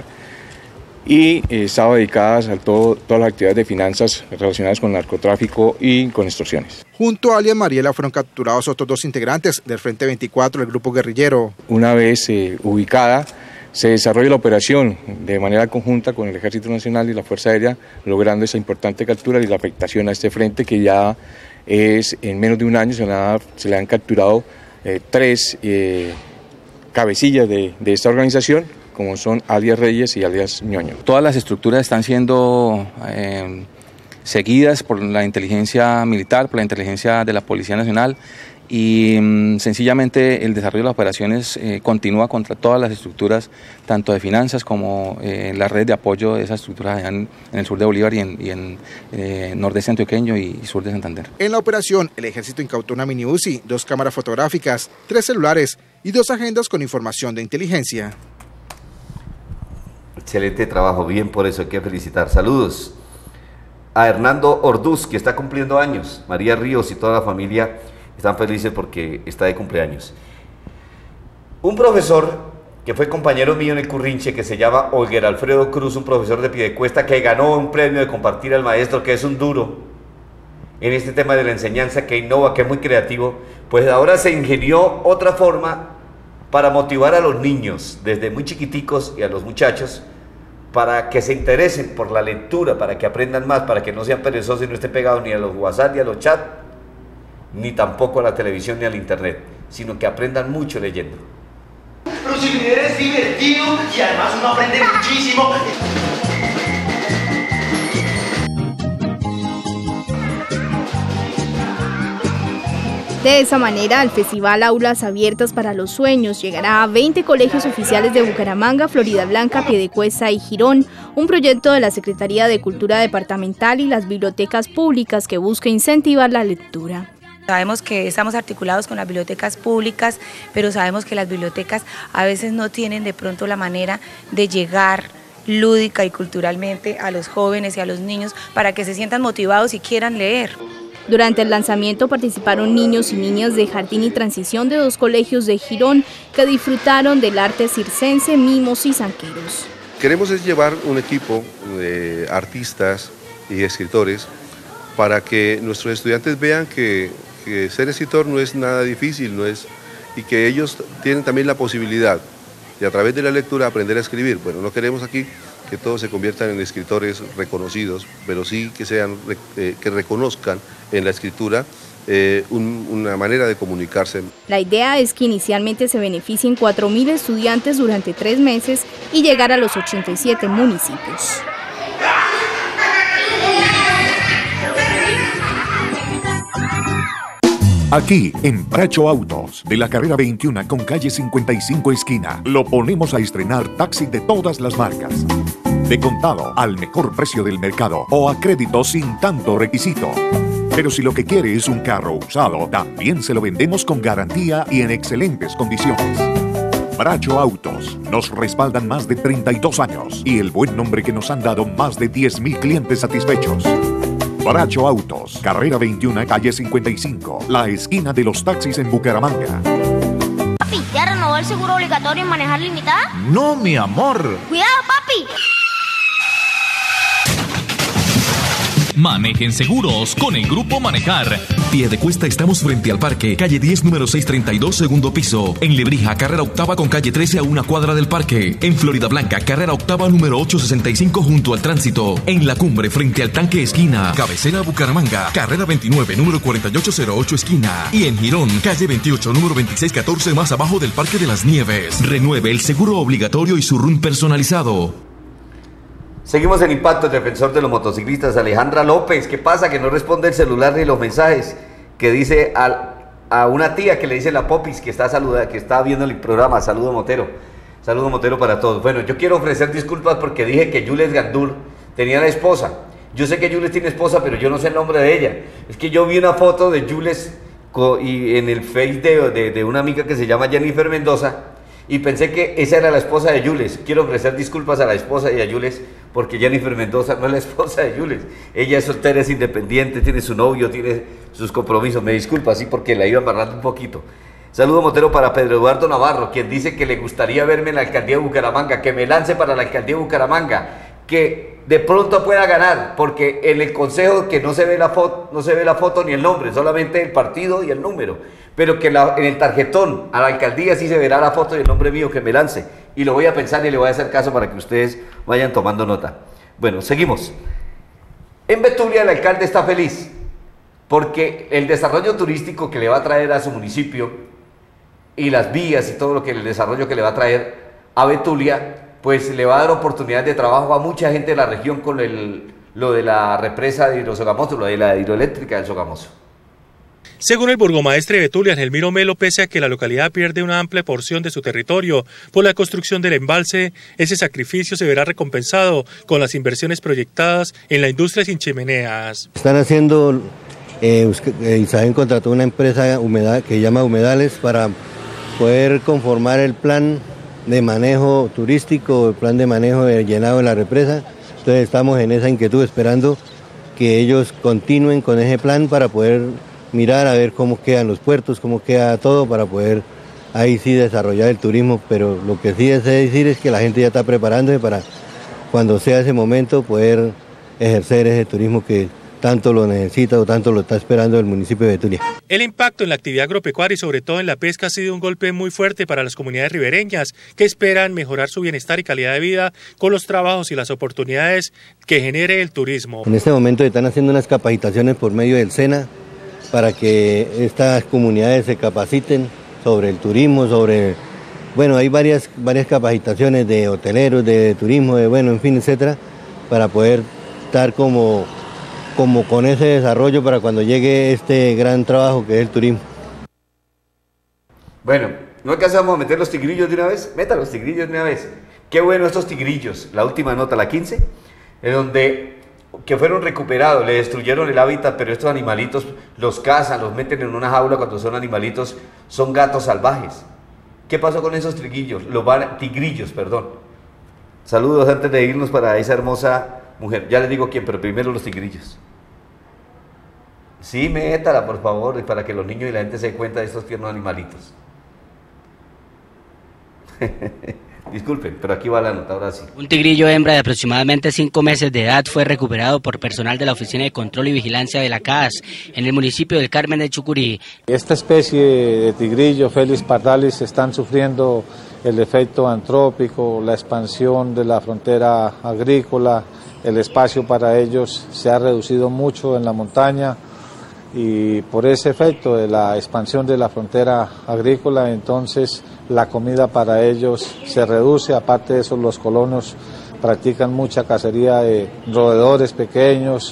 y eh, estaba dedicadas a todo, todas las actividades de finanzas relacionadas con narcotráfico y con extorsiones. Junto a alias Mariela fueron capturados otros dos integrantes del Frente veinticuatro del grupo guerrillero. Una vez eh, ubicada, se desarrolla la operación de manera conjunta con el Ejército Nacional y la Fuerza Aérea, logrando esa importante captura y la afectación a este frente, que ya es en menos de un año se le, ha, se le han capturado eh, tres eh, cabecillas de, de esta organización, como son alias Reyes y alias Ñoño. Todas las estructuras están siendo eh, seguidas por la inteligencia militar, por la inteligencia de la Policía Nacional, y mm, sencillamente el desarrollo de las operaciones eh, continúa contra todas las estructuras, tanto de finanzas como eh, la red de apoyo de esas estructuras allá en, en el sur de Bolívar y en, y en eh, nordeste antioqueño y, y sur de Santander. En la operación, el ejército incautó una mini Uzi, dos cámaras fotográficas, tres celulares y dos agendas con información de inteligencia. Excelente trabajo, bien por eso, hay que felicitar. Saludos a Hernando Orduz, que está cumpliendo años. María Ríos y toda la familia están felices porque está de cumpleaños. Un profesor que fue compañero mío en el Currinche, que se llama Olguer Alfredo Cruz, un profesor de Piedecuesta, que ganó un premio de compartir al maestro, que es un duro en este tema de la enseñanza, que innova, que es muy creativo, pues ahora se ingenió otra forma para motivar a los niños desde muy chiquiticos y a los muchachos, para que se interesen por la lectura, para que aprendan más, para que no sean perezosos y no estén pegados ni a los WhatsApp ni a los chats, ni tampoco a la televisión ni al internet, sino que aprendan mucho leyendo. Pero si leer es divertido y además uno aprende muchísimo. De esa manera, el Festival Aulas Abiertas para los Sueños llegará a veinte colegios oficiales de Bucaramanga, Florida Blanca, Piedecuesta y Girón, un proyecto de la Secretaría de Cultura Departamental y las bibliotecas públicas que busca incentivar la lectura. Sabemos que estamos articulados con las bibliotecas públicas, pero sabemos que las bibliotecas a veces no tienen de pronto la manera de llegar lúdica y culturalmente a los jóvenes y a los niños para que se sientan motivados y quieran leer. Durante el lanzamiento participaron niños y niñas de Jardín y Transición de dos colegios de Girón que disfrutaron del arte circense, mimos y zanqueros. Queremos es llevar un equipo de artistas y escritores para que nuestros estudiantes vean que, que ser escritor no es nada difícil, no es, y que ellos tienen también la posibilidad de a través de la lectura aprender a escribir. Bueno, no queremos aquí que todos se conviertan en escritores reconocidos, pero sí que, sean, eh, que reconozcan en la escritura eh, un, una manera de comunicarse. La idea es que inicialmente se beneficien cuatro mil estudiantes durante tres meses y llegar a los ochenta y siete municipios. Aquí, en Bracho Autos, de la carrera veintiuno con calle cincuenta y cinco esquina, lo ponemos a estrenar taxi de todas las marcas. De contado, al mejor precio del mercado o a crédito sin tanto requisito. Pero si lo que quiere es un carro usado, también se lo vendemos con garantía y en excelentes condiciones. Bracho Autos, nos respaldan más de treinta y dos años y el buen nombre que nos han dado más de diez mil clientes satisfechos. Bracho Autos, carrera veintiuno, calle cincuenta y cinco, la esquina de los taxis en Bucaramanga. Papi, ¿ya renovó el seguro obligatorio en manejar limitada? No, mi amor. ¡Cuidado, papi! Manejen seguros con el Grupo Manejar. Piedecuesta estamos frente al parque, calle diez, número seiscientos treinta y dos, segundo piso. En Lebrija, carrera octava con calle trece a una cuadra del parque. En Florida Blanca, carrera octava número ochocientos sesenta y cinco junto al tránsito. En La Cumbre, frente al tanque esquina. Cabecera Bucaramanga, carrera veintinueve, número cuarenta y ocho cero ocho esquina. Y en Girón, calle veintiocho, número veintiséis catorce más abajo del Parque de las Nieves. Renueve el seguro obligatorio y su R U N personalizado. Seguimos en Impacto, el defensor de los motociclistas, Alejandra López. ¿Qué pasa? Que no responde el celular ni los mensajes. Que dice al, a una tía que le dice la Popis, que está saluda, que está viendo el programa. Saludo Motero. Saludo Motero para todos. Bueno, yo quiero ofrecer disculpas porque dije que Jules Gandur tenía la esposa. Yo sé que Jules tiene esposa, pero yo no sé el nombre de ella. Es que yo vi una foto de Jules y en el Face de, de, de una amiga que se llama Jennifer Mendoza. Y pensé que esa era la esposa de Jules. Quiero ofrecer disculpas a la esposa y a Jules, porque Jennifer Mendoza no es la esposa de Jules. Ella es soltera, es independiente, tiene su novio, tiene sus compromisos. Me disculpa, sí, porque la iba amarrando un poquito. Saludo Motero para Pedro Eduardo Navarro, quien dice que le gustaría verme en la alcaldía de Bucaramanga, que me lance para la alcaldía de Bucaramanga, que de pronto pueda ganar, porque en el consejo que no se ve la foto, no se ve la foto ni el nombre, solamente el partido y el número. Pero que la, en el tarjetón a la alcaldía sí se verá la foto y el nombre mío, que me lance. Y lo voy a pensar y le voy a hacer caso para que ustedes vayan tomando nota. Bueno, seguimos. En Betulia el alcalde está feliz porque el desarrollo turístico que le va a traer a su municipio y las vías y todo lo que el desarrollo que le va a traer a Betulia, pues le va a dar oportunidad de trabajo a mucha gente de la región con el, lo de la represa de Hidrosogamoso, lo de la hidroeléctrica del Sogamoso. Según el burgomaestre de Betulia, Angelmiro Melo, pese a que la localidad pierde una amplia porción de su territorio por la construcción del embalse, ese sacrificio se verá recompensado con las inversiones proyectadas en la industria sin chimeneas. Están haciendo, eh, Isagen contrató una empresa humedad, que se llama Humedales para poder conformar el plan de manejo turístico, el plan de manejo de llenado de la represa. Entonces estamos en esa inquietud esperando que ellos continúen con ese plan para poder mirar a ver cómo quedan los puertos, cómo queda todo para poder ahí sí desarrollar el turismo, pero lo que sí deseo decir es que la gente ya está preparándose para cuando sea ese momento poder ejercer ese turismo que tanto lo necesita o tanto lo está esperando el municipio de Betulia. El impacto en la actividad agropecuaria y sobre todo en la pesca ha sido un golpe muy fuerte para las comunidades ribereñas que esperan mejorar su bienestar y calidad de vida con los trabajos y las oportunidades que genere el turismo. En este momento están haciendo unas capacitaciones por medio del SENA para que estas comunidades se capaciten sobre el turismo, sobre, bueno, hay varias, varias capacitaciones de hoteleros, de turismo, de bueno, en fin, etcétera, para poder estar como, como con ese desarrollo para cuando llegue este gran trabajo que es el turismo. Bueno, ¿no alcanzamos a meter los tigrillos de una vez? Meta los tigrillos de una vez. Qué bueno estos tigrillos, la última nota, la quince, en donde que fueron recuperados, le destruyeron el hábitat, pero estos animalitos los cazan, los meten en una jaula cuando son animalitos, son gatos salvajes. ¿Qué pasó con esos tigrillos? Los van, tigrillos, perdón. Saludos antes de irnos para esa hermosa mujer. Ya les digo quién, pero primero los tigrillos. Sí, métala, por favor, para que los niños y la gente se den cuenta de estos tiernos animalitos. Disculpen, pero aquí va la nota, ahora sí. Un tigrillo hembra de aproximadamente cinco meses de edad fue recuperado por personal de la Oficina de Control y Vigilancia de la C A S en el municipio del Carmen de Chucurí. Esta especie de tigrillo, Felis pardalis, están sufriendo el efecto antrópico, la expansión de la frontera agrícola, el espacio para ellos se ha reducido mucho en la montaña y por ese efecto de la expansión de la frontera agrícola, entonces la comida para ellos se reduce. Aparte de eso, los colonos practican mucha cacería de roedores pequeños.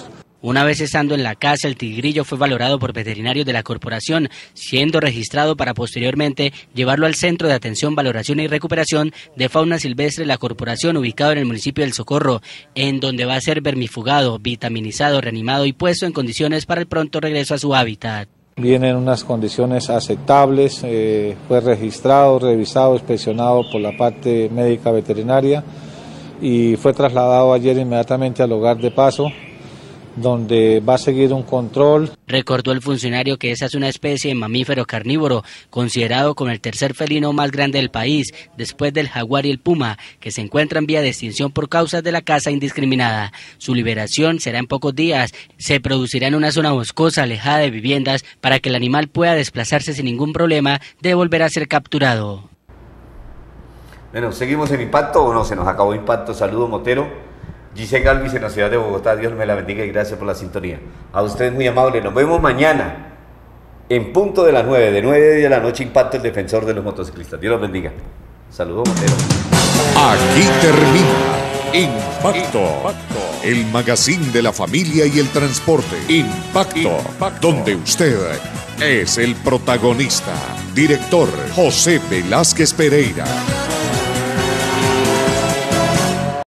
Una vez estando en la casa, el tigrillo fue valorado por veterinarios de la corporación, siendo registrado para posteriormente llevarlo al Centro de Atención, Valoración y Recuperación de Fauna Silvestre de la corporación, ubicado en el municipio del Socorro, en donde va a ser vermifugado, vitaminizado, reanimado y puesto en condiciones para el pronto regreso a su hábitat. Viene en unas condiciones aceptables, eh, fue registrado, revisado, inspeccionado por la parte médica veterinaria y fue trasladado ayer inmediatamente al hogar de paso, donde va a seguir un control. Recordó el funcionario que esa es una especie de mamífero carnívoro, considerado como el tercer felino más grande del país, después del jaguar y el puma, que se encuentran en vía de extinción por causas de la caza indiscriminada. Su liberación será en pocos días. Se producirá en una zona boscosa alejada de viviendas para que el animal pueda desplazarse sin ningún problema de volver a ser capturado. Bueno, ¿seguimos en Impacto o no? Se nos acabó Impacto. Saludo, Motero. Giselle Galvis en la ciudad de Bogotá, Dios me la bendiga y gracias por la sintonía. A ustedes muy amable, nos vemos mañana en punto de las nueve, de nueve de la noche, Impacto, el defensor de los motociclistas. Dios los bendiga. Saludos, Motero. Aquí termina Impacto, el magazine de la familia y el transporte. Impacto, donde usted es el protagonista. Director José Velázquez Pereira.